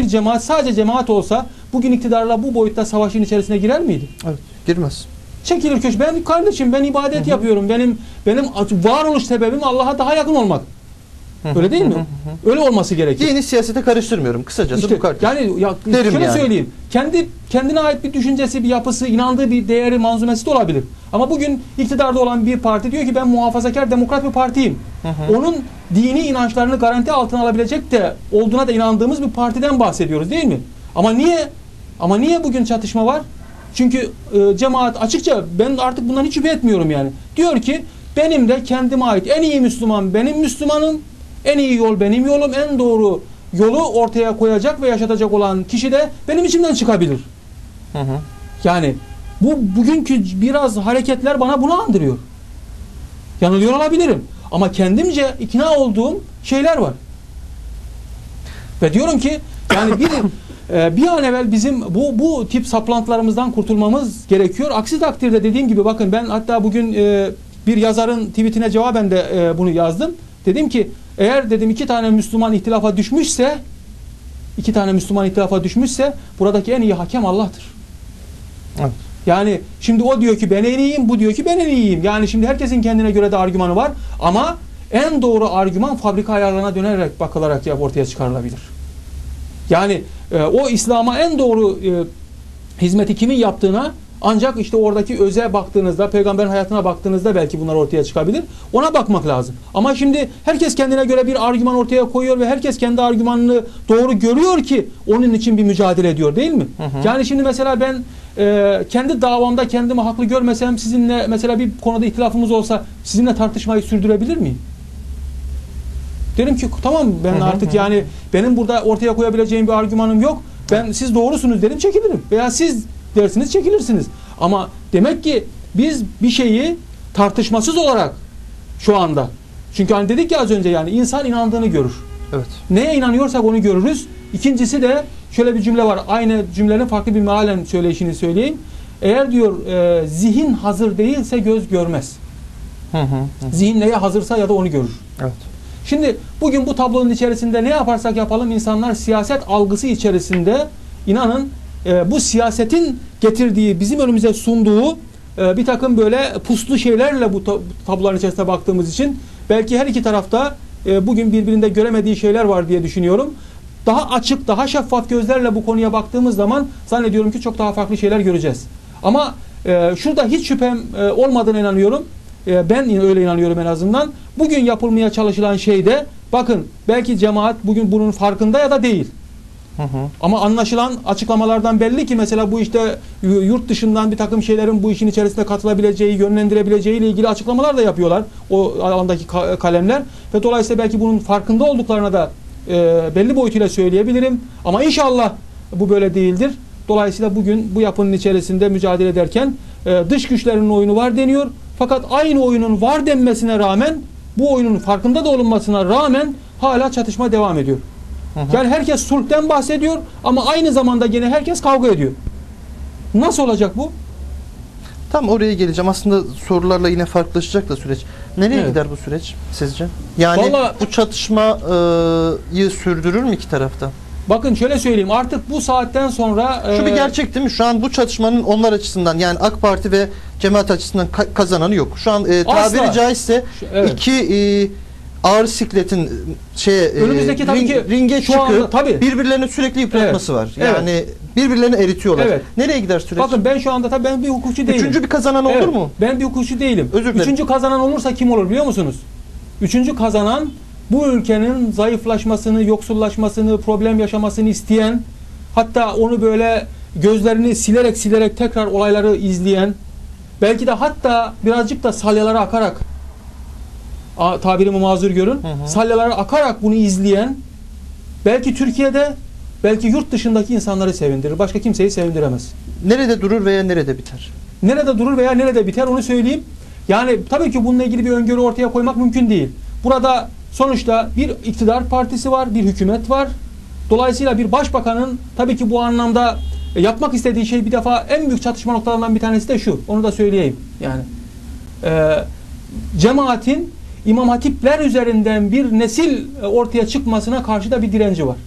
bugün iktidarla bu boyutta savaşın içerisine girer miydi?
Evet, girmez.
Çekilir köşe. Ben kardeşim, ben ibadet yapıyorum. Benim varoluş sebebim Allah'a daha yakın olmak. Öyle değil mi? Öyle olması gerekir.
Dini siyasete karıştırmıyorum. Kısacası
işte,
bu kardeş.
Yani şöyle söyleyeyim. Kendine ait bir düşüncesi, bir yapısı, inandığı bir değeri, manzumesi de olabilir. Ama bugün iktidarda olan bir parti diyor ki ben muhafazakar demokrat bir partiyim. Onun dini inançlarını garanti altına alabilecek de olduğuna da inandığımız bir partiden bahsediyoruz, değil mi? Ama niye bugün çatışma var? Çünkü cemaat açıkça, ben artık bundan hiç şüphe etmiyorum yani. Diyor ki benim de kendime ait en iyi Müslüman benim Müslümanım, en iyi yol benim yolum, en doğru yolu ortaya koyacak ve yaşatacak olan kişi de benim içimden çıkabilir. Yani bugünkü biraz hareketler bana bunu andırıyor. Yanılıyor olabilirim. Ama kendimce ikna olduğum şeyler var. Ve diyorum ki yani bir an evvel bizim bu tip saplantılarımızdan kurtulmamız gerekiyor. Aksi takdirde dediğim gibi bakın ben hatta bugün bir yazarın tweetine cevaben de bunu yazdım. Dedim ki eğer dedim iki tane Müslüman ihtilafa düşmüşse buradaki en iyi hakem Allah'tır.
Evet.
Yani şimdi o diyor ki ben en iyiyim, bu diyor ki ben en iyiyim. Yani şimdi herkesin kendine göre de argümanı var ama en doğru argüman fabrika ayarlarına dönerek bakılarak ortaya çıkarılabilir. Yani o İslam'a en doğru hizmeti kimin yaptığına ancak işte oradaki öze baktığınızda, peygamberin hayatına baktığınızda belki bunlar ortaya çıkabilir. Ona bakmak lazım. Ama şimdi herkes kendine göre bir argüman ortaya koyuyor ve herkes kendi argümanını doğru görüyor ki onun için bir mücadele ediyor değil mi? Hı hı. Yani şimdi mesela ben kendi davamda kendimi haklı görmesem sizinle mesela bir konuda ihtilafımız olsa sizinle tartışmayı sürdürebilir miyim? Derim ki tamam ben artık yani benim burada ortaya koyabileceğim bir argümanım yok. Siz doğrusunuz derim çekilirim. Veya siz dersiniz çekilirsiniz. Ama demek ki biz bir şeyi tartışmasız olarak şu anda. Çünkü hani dedik ya az önce yani insan inandığını görür.
Evet.
Neye inanıyorsak onu görürüz. İkincisi de şöyle bir cümle var. Aynı cümlenin farklı bir mealen söyleyişini söyleyeyim. Eğer diyor zihin hazır değilse göz görmez. Zihin neye hazırsa ya da onu görür.
Evet.
Şimdi bugün bu tablonun içerisinde ne yaparsak yapalım insanlar siyaset algısı içerisinde inanın bu siyasetin getirdiği, bizim önümüze sunduğu bir takım böyle puslu şeylerle bu tabloların içerisine baktığımız için belki her iki tarafta bugün birbirinde göremediği şeyler var diye düşünüyorum. Daha açık, daha şeffaf gözlerle bu konuya baktığımız zaman zannediyorum ki çok daha farklı şeyler göreceğiz. Ama şurada hiç şüphem olmadığına inanıyorum. Ben öyle inanıyorum en azından. Bugün yapılmaya çalışılan şey de bakın belki cemaat bugün bunun farkında ya da değil. Ama anlaşılan açıklamalardan belli ki mesela bu işte yurt dışından bir takım şeylerin bu işin içerisinde katılabileceği, yönlendirebileceği ile ilgili açıklamalar da yapıyorlar. O alandaki kalemler. Ve dolayısıyla belki bunun farkında olduklarına da belli boyutuyla söyleyebilirim. Ama inşallah bu böyle değildir. Dolayısıyla bugün bu yapının içerisinde mücadele ederken dış güçlerin oyunu var deniyor. Fakat aynı oyunun var denmesine rağmen bu oyunun farkında da olunmasına rağmen hala çatışma devam ediyor. Yani herkes sulhten bahsediyor ama aynı zamanda gene herkes kavga ediyor. Nasıl olacak bu?
Tam oraya geleceğim. Aslında sorularla yine farklılaşacak da süreç. Nereye gider bu süreç sizce? Yani vallahi, bu çatışmayı sürdürür mü iki tarafta?
Bakın şöyle söyleyeyim. Artık bu saatten sonra
şu bir gerçek değil mi? Şu an bu çatışmanın onlar açısından yani AK Parti ve cemaat açısından kazananı yok. Şu an tabiri caizse iki ağır sikletin
önümüzdeki
ringe çıkıp birbirlerini sürekli yıpratması var. Yani birbirlerini eritiyorlar. Nereye gider süreç?
Bakın ben şu anda ben bir hukukçu değilim.
Üçüncü bir kazanan olur mu?
Ben bir hukukçu değilim.
Özür dilerim.
Üçüncü kazanan olursa kim olur biliyor musunuz? Üçüncü kazanan bu ülkenin zayıflaşmasını, yoksullaşmasını, problem yaşamasını isteyen, hatta onu böyle gözlerini silerek tekrar olayları izleyen, belki de hatta birazcık da salyalara akarak, tabirimi mazur görün, salyalara akarak bunu izleyen, belki Türkiye'de, belki yurt dışındaki insanları sevindirir. Başka kimseyi sevindiremez.
Nerede durur veya nerede biter?
Nerede durur veya nerede biter onu söyleyeyim. Yani tabii ki bununla ilgili bir öngörü ortaya koymak mümkün değil. Burada sonuçta bir iktidar partisi var, bir hükümet var. Dolayısıyla bir başbakanın tabii ki bu anlamda yapmak istediği şey bir defa en büyük çatışma noktalarından bir tanesi de şu. Onu da söyleyeyim. Yani cemaatin İmam Hatipler üzerinden bir nesil ortaya çıkmasına karşı da bir direnci var.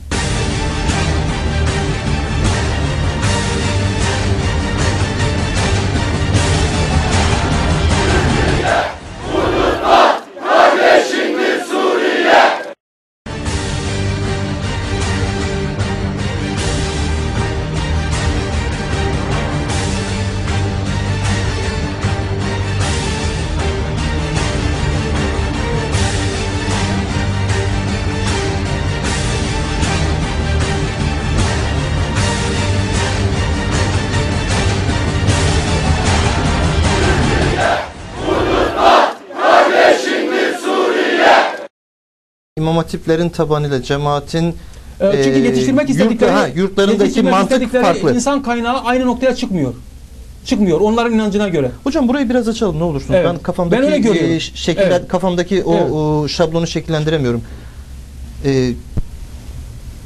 İmam Hatiplerin tabanıyla cemaatin
çünkü yetiştirmek istedikleri
yurtlarındaki mantık farklı.
İnsan kaynağı aynı noktaya çıkmıyor. Çıkmıyor onların inancına göre.
Hocam burayı biraz açalım ne olursunuz. Ben kafamdaki kafamdaki o şablonu şekillendiremiyorum.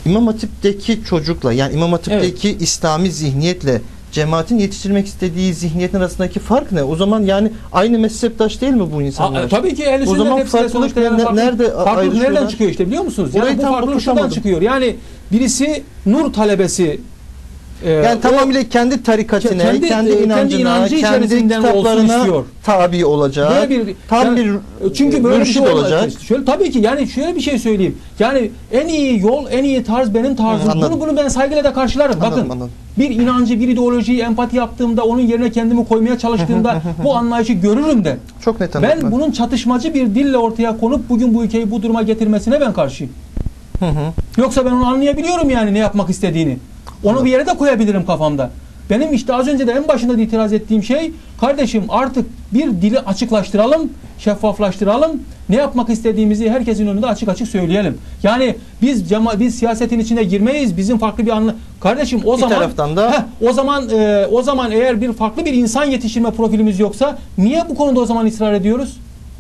İmam Hatip'teki çocukla, yani İmam Hatip'teki İslami zihniyetle cemaatin yetiştirmek istediği zihniyetin arasındaki fark ne? O zaman yani aynı mezheptaş değil mi bu insanlar?
Tabii ki ehl-i
O
sünnet
zaman
hepsi de
farklılık
sonuçta yani
nerede
farklılık nereden
ayrışıyorlar?
çıkıyor işte biliyor musunuz?
Orayı
Yani bu
tam
farklılık şuradan
oturtamadım.
çıkıyor. Yani birisi nur talebesi,
Yani tamamıyla kendi tarikatine, kendi inancına, kendi kitaplarına tabi olacak.
Böyle
Tam bir
çünkü böyle bir
mürşid
şey
olacak.
Şöyle tabii ki yani şöyle bir şey söyleyeyim. Yani en iyi yol, en iyi tarz benim tarzım.
Anladım.
Bunu ben saygıyla da karşılarım. Bakın.
Anladım.
Bir inancı, bir ideolojiyi empati yaptığımda, onun yerine kendimi koymaya çalıştığımda bu anlayışı görürüm de.
Çok net
Ben
anladım.
bunun çatışmacı bir dille ortaya konup bugün bu ülkeyi bu duruma getirmesine ben karşıyım. Yoksa ben onu anlayabiliyorum yani ne yapmak istediğini. Onu bir yere de koyabilirim kafamda. Benim işte az önce de en başında da itiraz ettiğim şey, kardeşim artık bir dili açıklaştıralım, şeffaflaştıralım. Ne yapmak istediğimizi herkesin önünde açık açık söyleyelim. Yani biz siyasetin içine girmeyiz. Bizim farklı bir kardeşim o zaman
taraftan da
o zaman eğer bir farklı bir insan yetiştirme profilimiz yoksa niye bu konuda o zaman ısrar ediyoruz?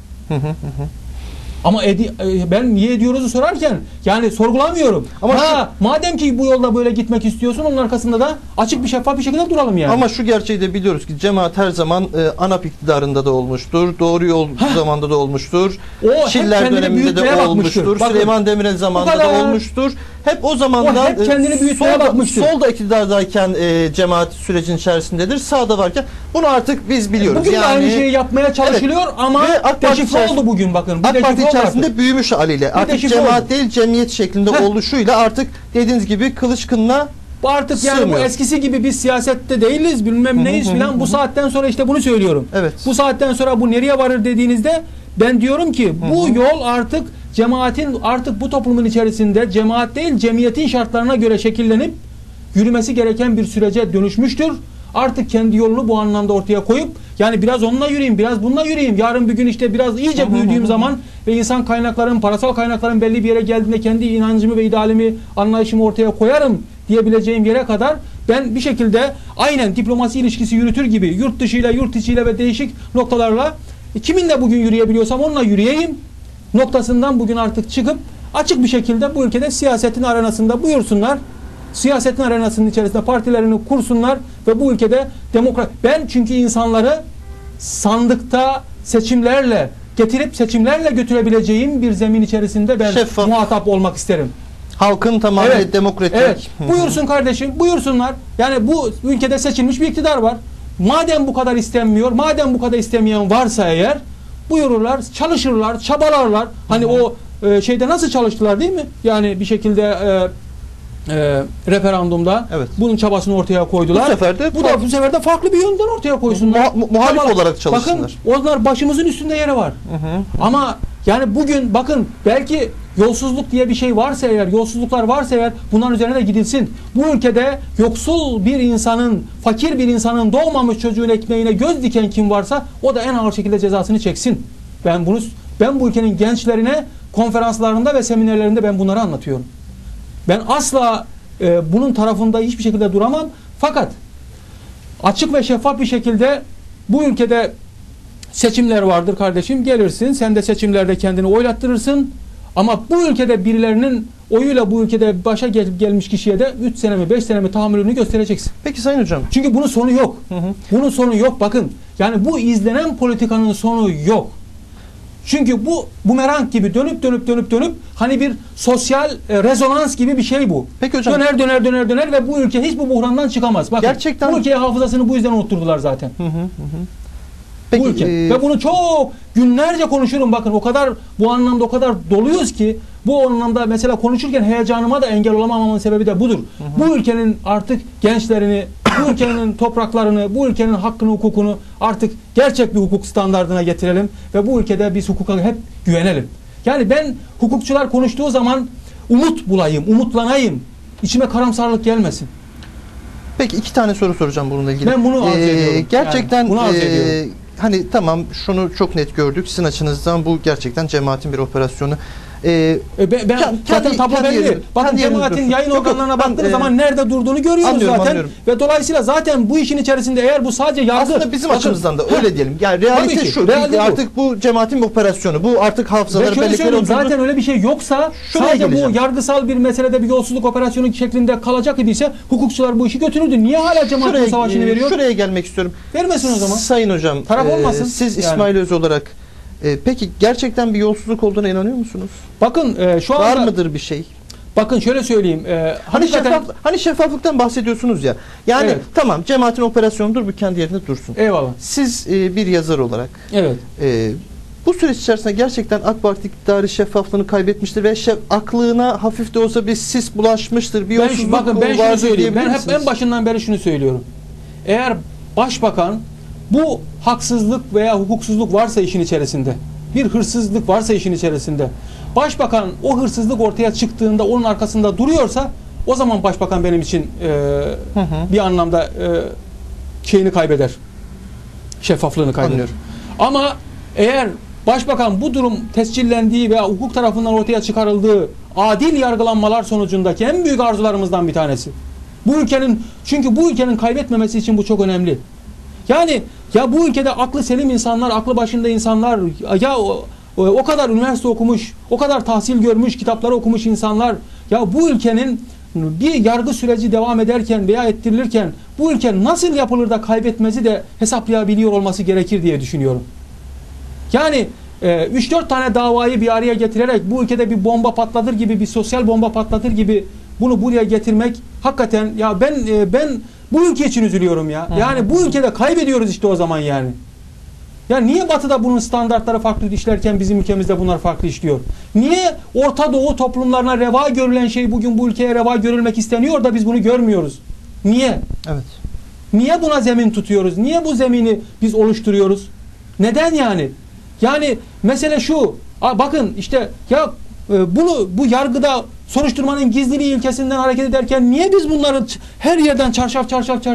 Ama ben niye ediyoruzu sorarken yani sorgulamıyorum. Ama madem ki bu yolda böyle gitmek istiyorsun, onun arkasında da açık bir şeffaf bir şekilde duralım yani.
Ama şu gerçeği de biliyoruz ki cemaat her zaman ANAP iktidarında da olmuştur. Doğru yol zamanda da olmuştur. Şiller döneminde de olmuştur. Süleyman Demirel zamanında da olmuştur. Hep o zamandan
hep kendini büyütmeye bakmıştır.
Solda iktidardayken cemaat sürecin içerisindedir. Sağda varken bunu artık biz biliyoruz.
Bugün de aynı şeyi yapmaya çalışılıyor ama deşifre oldu bugün bakın.
AK Parti içerisinde büyümüş haliyle. Artık cemaat değil cemiyet şeklinde oluşuyla artık dediğiniz gibi kılıç kınına
artık yani sığmıyor. Bu eskisi gibi biz siyasette değiliz bilmem neyiz filan. Bu saatten sonra işte bunu söylüyorum.
Evet.
Bu saatten sonra bu nereye varır dediğinizde ben diyorum ki bu yol artık cemaatin artık bu toplumun içerisinde cemaat değil cemiyetin şartlarına göre şekillenip yürümesi gereken bir sürece dönüşmüştür. Artık kendi yolunu bu anlamda ortaya koyup yani biraz onunla yürüyeyim, biraz bununla yürüyeyim. Yarın bir gün işte biraz iyice büyüdüğüm zaman ve insan kaynakların, parasal kaynakların belli bir yere geldiğinde kendi inancımı ve idealimi, anlayışımı ortaya koyarım diyebileceğim yere kadar ben bir şekilde aynen diplomasi ilişkisi yürütür gibi yurt dışıyla, yurt içiyle ve değişik noktalarla kiminle bugün yürüyebiliyorsam onunla yürüyeyim noktasından bugün artık çıkıp açık bir şekilde bu ülkede siyasetin arenasında buyursunlar. Siyasetin arenasının içerisinde partilerini kursunlar ve bu ülkede ben çünkü insanları sandıkta seçimlerle getirip seçimlerle götürebileceğim bir zemin içerisinde ben muhatap olmak isterim.
Halkın tamamen demokratik.
Evet. Buyursun kardeşim, buyursunlar. Yani bu ülkede seçilmiş bir iktidar var. Madem bu kadar istenmiyor, madem bu kadar istemeyen varsa eğer buyururlar, çalışırlar, çabalarlar. Hani o şeyde nasıl çalıştılar değil mi? Yani bir şekilde referandumda bunun çabasını ortaya koydular. Bu sefer de farklı bir yönden ortaya koysunlar.
Muhalif olarak çalışsınlar.
Bakın onlar başımızın üstünde yeri var. Ama yani bugün bakın belki yolsuzluk diye bir şey varsa eğer, yolsuzluklar varsa eğer bunların üzerine de gidilsin. Bu ülkede yoksul bir insanın, fakir bir insanın doğmamış çocuğun ekmeğine göz diken kim varsa o da en ağır şekilde cezasını çeksin. Ben bu ülkenin gençlerine konferanslarında ve seminerlerinde ben bunları anlatıyorum. Ben asla bunun tarafında hiçbir şekilde duramam. Fakat açık ve şeffaf bir şekilde bu ülkede seçimler vardır kardeşim. Gelirsin sen de seçimlerde kendini oylattırırsın. Ama bu ülkede birilerinin oyuyla bu ülkede başa gelmiş kişiye de 3 sene mi 5 sene mi tahammülünü göstereceksin.
Peki Sayın Hocam.
Çünkü bunun sonu yok. Bunun sonu yok bakın. Yani bu izlenen politikanın sonu yok. Çünkü bu bumerang gibi dönüp hani bir sosyal rezonans gibi bir şey bu.
Peki hocam.
Döner ve bu ülke hiç bu buhrandan çıkamaz. Bakın,
gerçekten
bu ülkeye hafızasını bu yüzden unutturdular zaten.
Peki,
bu ülke. Ve bunu çok günlerce konuşurum bakın o kadar bu anlamda o kadar doluyuz ki bu anlamda mesela konuşurken heyecanıma da engel olamamamın sebebi de budur. Bu ülkenin artık gençlerini, bu ülkenin topraklarını, bu ülkenin hakkını, hukukunu artık gerçek bir hukuk standardına getirelim ve bu ülkede biz hukuka hep güvenelim. Yani ben hukukçular konuştuğu zaman umut bulayım, umutlanayım. İçime karamsarlık gelmesin.
Peki 2 tane soru soracağım bununla ilgili.
Ben bunu arz ediyorum.
Gerçekten
yani bunu arz ediyorum.
Hani tamam şunu çok net gördük. Sizin açınızdan bu gerçekten cemaatin bir operasyonu.
Zaten tablo belli. Bakın cemaatin yayın organlarına baktığınız zaman nerede durduğunu görüyoruz zaten.
Anlıyorum.
Ve dolayısıyla zaten bu işin içerisinde eğer bu sadece yargı...
Aslında bizim açımızdan da öyle diyelim. Yani realite şu. Artık bu cemaatin operasyonu. Bu artık hafızaları belirleri oturdu.
Zaten öyle bir şey yoksa sadece bu yargısal bir meselede bir yolsuzluk operasyonu şeklinde kalacak idiyse hukukçular bu işi götürürdü. Niye hala cemaatin savaşını veriyor?
Şuraya gelmek istiyorum.
Vermesin o zaman.
Sayın hocam,
taraf olmasın.
Siz İsmail Öz olarak peki gerçekten bir yolsuzluk olduğuna inanıyor musunuz?
Bakın şu anda...
Var mıdır bir şey?
Bakın şöyle söyleyeyim.
Hani şeffaflıktan bahsediyorsunuz ya. Yani
evet.
Tamam, cemaatin operasyonudur, bu kendi yerinde dursun.
Eyvallah.
Siz bir yazar olarak
evet.
Bu süreç içerisinde gerçekten AK Parti iktidarı şeffaflığını kaybetmiştir ve aklına hafif de olsa bir sis bulaşmıştır. Bir yolsuzluk
ben şunu söyleyeyim. Ben hep
misiniz?
en başından beri şunu söylüyorum. Eğer başbakan bu haksızlık veya hukuksuzluk varsa işin içerisinde, bir hırsızlık varsa işin içerisinde, başbakan o hırsızlık ortaya çıktığında onun arkasında duruyorsa, o zaman başbakan benim için bir anlamda şeyini kaybeder. Şeffaflığını kaybeder.
Anlıyorum.
Ama eğer başbakan bu durum tescillendiği veya hukuk tarafından ortaya çıkarıldığı adil yargılanmalar sonucundaki en büyük arzularımızdan bir tanesi. Çünkü bu ülkenin kaybetmemesi için bu çok önemli. Yani ya bu ülkede aklı selim insanlar, aklı başında insanlar, ya o kadar üniversite okumuş, o kadar tahsil görmüş, kitapları okumuş insanlar, ya bu ülkenin bir yargı süreci devam ederken veya ettirilirken bu ülke nasıl yapılır da kaybetmesi de hesaplayabiliyor olması gerekir diye düşünüyorum. Yani 3-4 tane davayı bir araya getirerek bu ülkede bir bomba patlatır gibi, bir sosyal bomba patlatır gibi bunu buraya getirmek hakikaten, ya ben bu ülke için üzülüyorum ya. Yani bu ülkede kaybediyoruz işte o zaman yani. Ya niye Batı'da bunun standartları farklı işlerken bizim ülkemizde bunlar farklı işliyor? Niye Orta Doğu toplumlarına reva görülen şey bugün bu ülkeye reva görülmek isteniyor da biz bunu görmüyoruz? Niye?
Evet.
Niye buna zemin tutuyoruz? Niye bu zemini biz oluşturuyoruz? Neden yani? Yani mesele şu. Bakın işte ya bu yargıda soruşturmanın gizliliği ilkesinden hareket ederken niye biz bunları her yerden çarşaf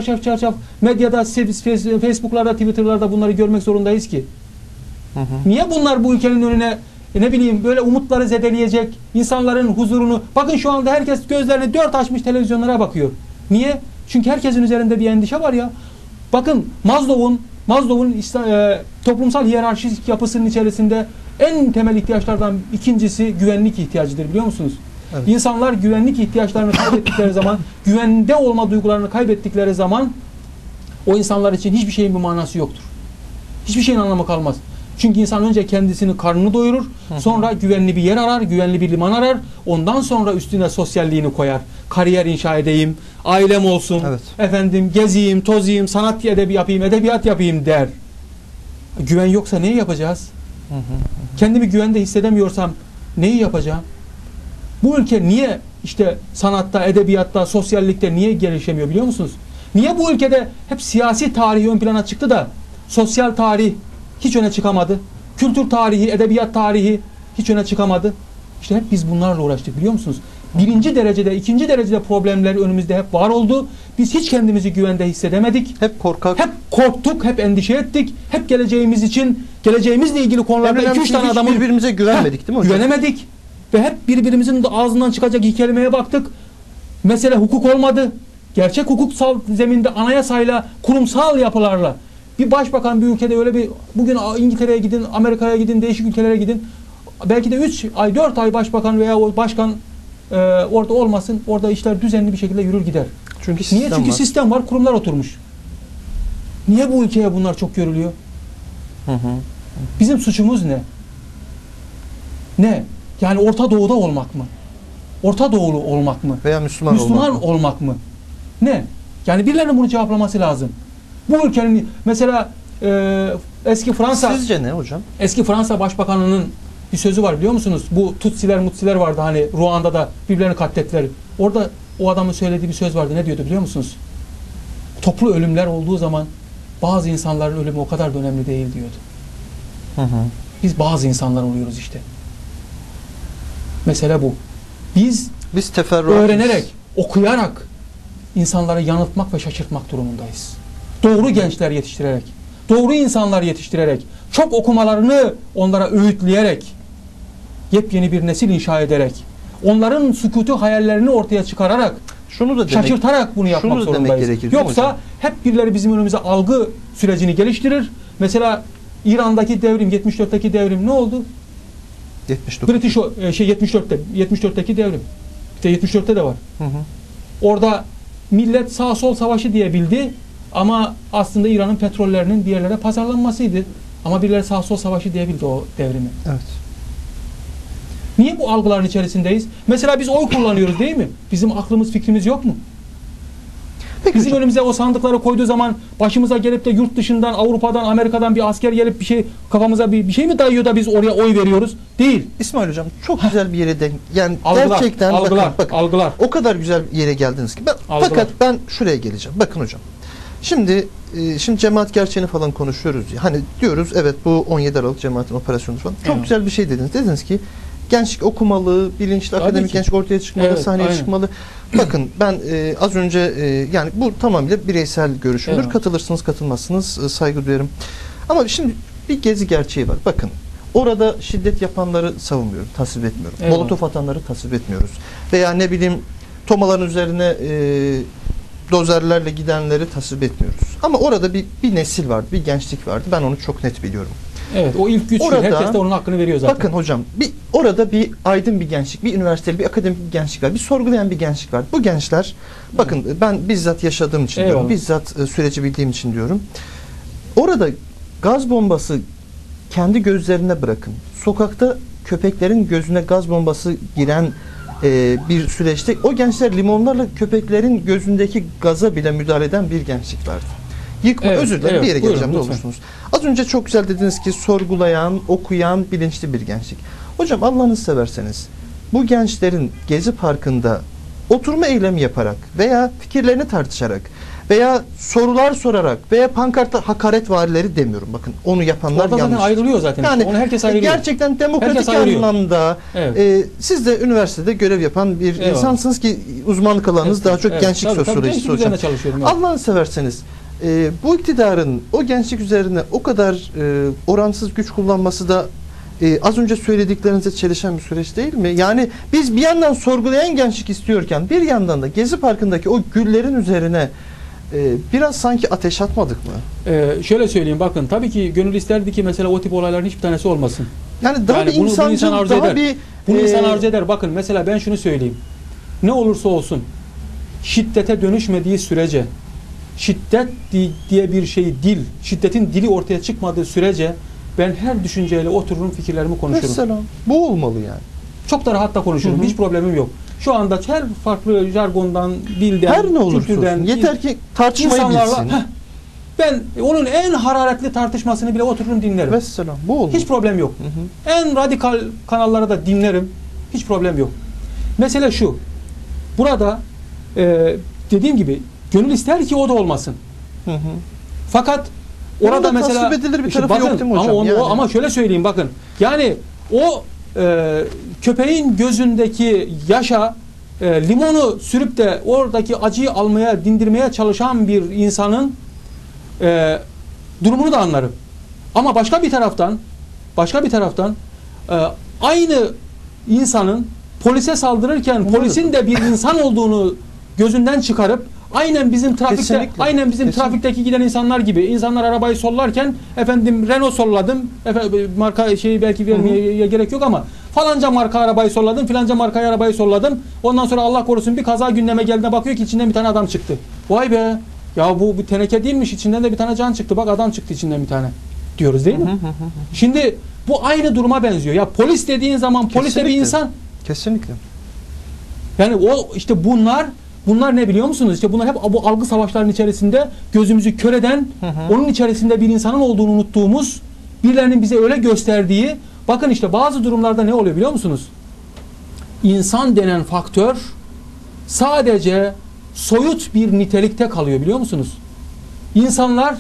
medyada, Facebook'larda, Twitter'larda bunları görmek zorundayız ki? Niye bunlar bu ülkenin önüne ne bileyim böyle umutları zedeleyecek, insanların huzurunu... Bakın şu anda herkes gözlerini dört açmış televizyonlara bakıyor. Niye? Çünkü herkesin üzerinde bir endişe var ya. Bakın Maslow'un toplumsal hiyerarşik yapısının içerisinde en temel ihtiyaçlardan ikincisi güvenlik ihtiyacıdır, biliyor musunuz? Evet. İnsanlar güvenlik ihtiyaçlarını kaybettikleri zaman, güvende olma duygularını kaybettikleri zaman o insanlar için hiçbir şeyin bir manası yoktur. Hiçbir şeyin anlamı kalmaz. Çünkü insan önce kendisini, karnını doyurur, sonra güvenli bir yer arar, güvenli bir liman arar, ondan sonra üstüne sosyalliğini koyar. Kariyer inşa edeyim, ailem olsun, evet, efendim gezeyim, tozayım, sanat yapayım, edebiyat yapayım der. Güven yoksa neyi yapacağız? Kendimi güvende hissedemiyorsam neyi yapacağım? Bu ülke niye işte sanatta, edebiyatta, sosyallikte niye gelişemiyor biliyor musunuz? Niye bu ülkede hep siyasi tarihi ön plana çıktı da sosyal tarih hiç öne çıkamadı? Kültür tarihi, edebiyat tarihi hiç öne çıkamadı. İşte hep biz bunlarla uğraştık, biliyor musunuz? Birinci derecede, ikinci derecede problemler önümüzde hep var oldu. Biz hiç kendimizi güvende hissedemedik.
Hep korkak.
Hep korktuk, hep endişe ettik. Hep geleceğimizle ilgili konularda 2-3 tane adamın
birbirimize güvenmedik değil mi hocam?
Güvenemedik. Ve hep birbirimizin ağzından çıkacak iki kelimeye baktık. Mesele hukuk olmadı. Gerçek hukuksal zeminde anayasayla, kurumsal yapılarla. Bir başbakan bir ülkede öyle bir, bugün İngiltere'ye gidin, Amerika'ya gidin, değişik ülkelere gidin. Belki de 3 ay, 4 ay başbakan veya o başkan orada olmasın. Orada işler düzenli bir şekilde yürür gider.
Çünkü sistem
niye? Çünkü
var.
Sistem var, kurumlar oturmuş. Niye bu ülkeye bunlar çok görülüyor? Bizim suçumuz ne? Ne? Yani Orta Doğu'da olmak mı? Orta Doğulu olmak mı?
Veya Müslüman
olmak mı? Ne? Yani birilerinin bunu cevaplaması lazım. Bu ülkenin mesela eski Fransa...
Sizce ne hocam?
Eski Fransa Başbakanı'nın bir sözü var, biliyor musunuz? Bu Tutsiler vardı hani Ruanda'da birbirlerini katlettiler. Orada o adamın söylediği bir söz vardı. Ne diyordu biliyor musunuz? Toplu ölümler olduğu zaman bazı insanların ölümü o kadar da önemli değil diyordu. Biz bazı insanlar oluyoruz işte. Mesele bu. Biz öğrenerek, okuyarak insanları yanıltmak ve şaşırtmak durumundayız. Doğru gençler yetiştirerek, doğru insanlar yetiştirerek, çok okumalarını onlara öğütleyerek, yepyeni bir nesil inşa ederek, onların sükutu hayallerini ortaya çıkararak,
şunu da
şaşırtarak bunu yapmak
şunu da demek
zorundayız.
gerekir, değil mi
Yoksa
hocam?
hep birileri bizim önümüze algı sürecini geliştirir. Mesela İran'daki devrim, 74'teki devrim ne oldu?
79.
British 74'teki devrim. İşte 74'te de var.
Hı hı.
Orada millet sağ sol savaşı diye bildi ama aslında İran'ın petrollerinin bir yerlere pazarlanmasıydı. Ama birileri sağ sol savaşı diye bildi o devrimi.
Evet.
Niye bu algıların içerisindeyiz? Mesela biz oy kullanıyoruz değil mi? Bizim aklımız fikrimiz yok mu?
Peki
Bizim
hocam,
önümüze o sandıkları koyduğu zaman başımıza gelip de yurt dışından, Avrupa'dan, Amerika'dan bir asker gelip bir şey kafamıza bir şey mi dayıyor da biz oraya oy veriyoruz? Değil.
İsmail hocam çok güzel bir yere denk. Yani
Algılar,
gerçekten bakın,
algılar.
o kadar güzel bir yere geldiniz ki.
Algılar.
Fakat ben şuraya geleceğim. Bakın hocam. Şimdi cemaat gerçeğini falan konuşuyoruz ya. Hani diyoruz evet bu 17 Aralık cemaatin operasyonu falan. Çok
Evet.
güzel bir şey dediniz. Dediniz ki gençlik okumalı, bilinçli
Tabii
akademik
ki.
gençlik ortaya çıkmalı,
Evet,
sahneye
aynen.
çıkmalı. Bakın ben az önce yani bu tamamıyla bireysel görüşümdür.
Evet.
Katılırsınız, katılmazsınız. Saygı duyarım. Ama şimdi bir gezi gerçeği var. Bakın orada şiddet yapanları savunmuyorum, tasvip etmiyorum.
Evet.
Molotof atanları tasvip etmiyoruz. Veya ne bileyim tomaların üzerine dozerlerle gidenleri tasvip etmiyoruz. Ama orada bir nesil vardı, bir gençlik vardı. Ben onu çok net biliyorum.
Evet, o ilk güç
Orada-
herkes de onun hakkını veriyor zaten.
Bakın hocam, orada bir aydın bir gençlik, bir üniversiteli, bir akademik bir gençlik var. Bir sorgulayan bir gençlik var. Bu gençler, bakın ben bizzat yaşadığım için diyorum,
Eyvallah.
bizzat süreci bildiğim için diyorum. Orada gaz bombası kendi gözlerine bırakın. Sokakta köpeklerin gözüne gaz bombası giren bir süreçte o gençler limonlarla köpeklerin gözündeki gaza bile müdahale eden bir gençlik vardı. Yıkma,
Evet,
özür dilerim,
evet,
bir yere
buyurun,
geleceğim ne
lütfen.
olursunuz. Az önce çok güzel dediniz ki sorgulayan, okuyan, bilinçli bir gençlik. Hocam Allah'ınızı severseniz bu gençlerin Gezi Parkı'nda oturma eylemi yaparak veya fikirlerini tartışarak veya sorular sorarak veya pankartta hakaret varileri demiyorum. Bakın onu yapanlar
Orada zaten
yanlış.
ayrılıyor zaten.
Yani
Onu herkes ayırıyor.
gerçekten demokratik
Herkes ayırıyor.
anlamda
Evet.
siz de üniversitede görev yapan bir
Eyvallah.
insansınız ki uzmanlık alanınız
Evet,
daha çok
evet.
gençlik
Tabii, tabii,
sosyolojisi
gençlik
hocam.
üzerine çalışıyorum. Evet.
Allah'ını severseniz bu iktidarın o gençlik üzerine o kadar oransız güç kullanması da az önce söylediklerinize çelişen bir süreç değil mi? Yani biz bir yandan sorgulayan gençlik istiyorken bir yandan da Gezi Parkı'ndaki o güllerin üzerine biraz sanki ateş atmadık mı?
Şöyle söyleyeyim bakın tabii ki gönül isterdi ki mesela o tip olayların hiçbir tanesi olmasın.
Yani daha
Yani
bir
bunu
insancıl,
insan arzu
daha
eder.
bir
Bunu insan arzu eder. Bakın mesela ben şunu söyleyeyim. Ne olursa olsun şiddete dönüşmediği sürece şiddet diye bir şey şiddetin dili ortaya çıkmadığı sürece ben her düşünceyle otururum fikirlerimi konuşurum.
mesela bu olmalı yani.
Çok da rahat da konuşurum.
Hı hı.
Hiç problemim yok. Şu anda her farklı jargondan, dilden,
Her ne olursa
kültürden,
olsun. Yeter ki tartışmayı bilsin.
ben onun en hararetli tartışmasını bile otururum dinlerim.
Mesela bu olmalı.
Hiç problem yok.
Hı hı.
En radikal kanalları da dinlerim. Hiç problem yok. Mesele şu. Burada dediğim gibi gönül ister ki o da olmasın.
Hı hı.
Fakat
Orada
orada mesela
tasvip edilir bir
işte
tarafı
bakın,
yok değil mi hocam?
Ama,
Yani.
ama şöyle söyleyeyim bakın. Yani o köpeğin gözündeki yaşa limonu sürüp de oradaki acıyı almaya, dindirmeye çalışan bir insanın durumunu da anlarım. Ama başka bir taraftan aynı insanın polise saldırırken
Umarım.
polisin de bir insan olduğunu gözünden çıkarıp aynen bizim
Kesinlikle. Kesinlikle.
trafikteki giden insanlar gibi insanlar arabayı sollarken efendim Renault solladım. Marka şeyi belki vermeye gerek yok ama falanca marka arabayı solladım, filanca markaya arabayı solladım. Ondan sonra Allah korusun bir kaza gündeme geldiğinde bakıyor ki içinden bir tane adam çıktı. Vay be. Ya bu bir teneke değilmiş. İçinden de bir tane can çıktı. Bak adam çıktı içinden bir tane. Diyoruz değil mi? Şimdi bu aynı duruma benziyor. Ya polis dediğin zaman polis de bir
Kesinlikle.
insan.
Kesinlikle.
Yani o işte bunlar ne biliyor musunuz? İşte bunlar hep bu algı savaşlarının içerisinde gözümüzü kör eden, onun içerisinde bir insanın olduğunu unuttuğumuz, birilerinin bize öyle gösterdiği. Bakın işte bazı durumlarda ne oluyor biliyor musunuz? İnsan denen faktör sadece soyut bir nitelikte kalıyor biliyor musunuz? İnsanlar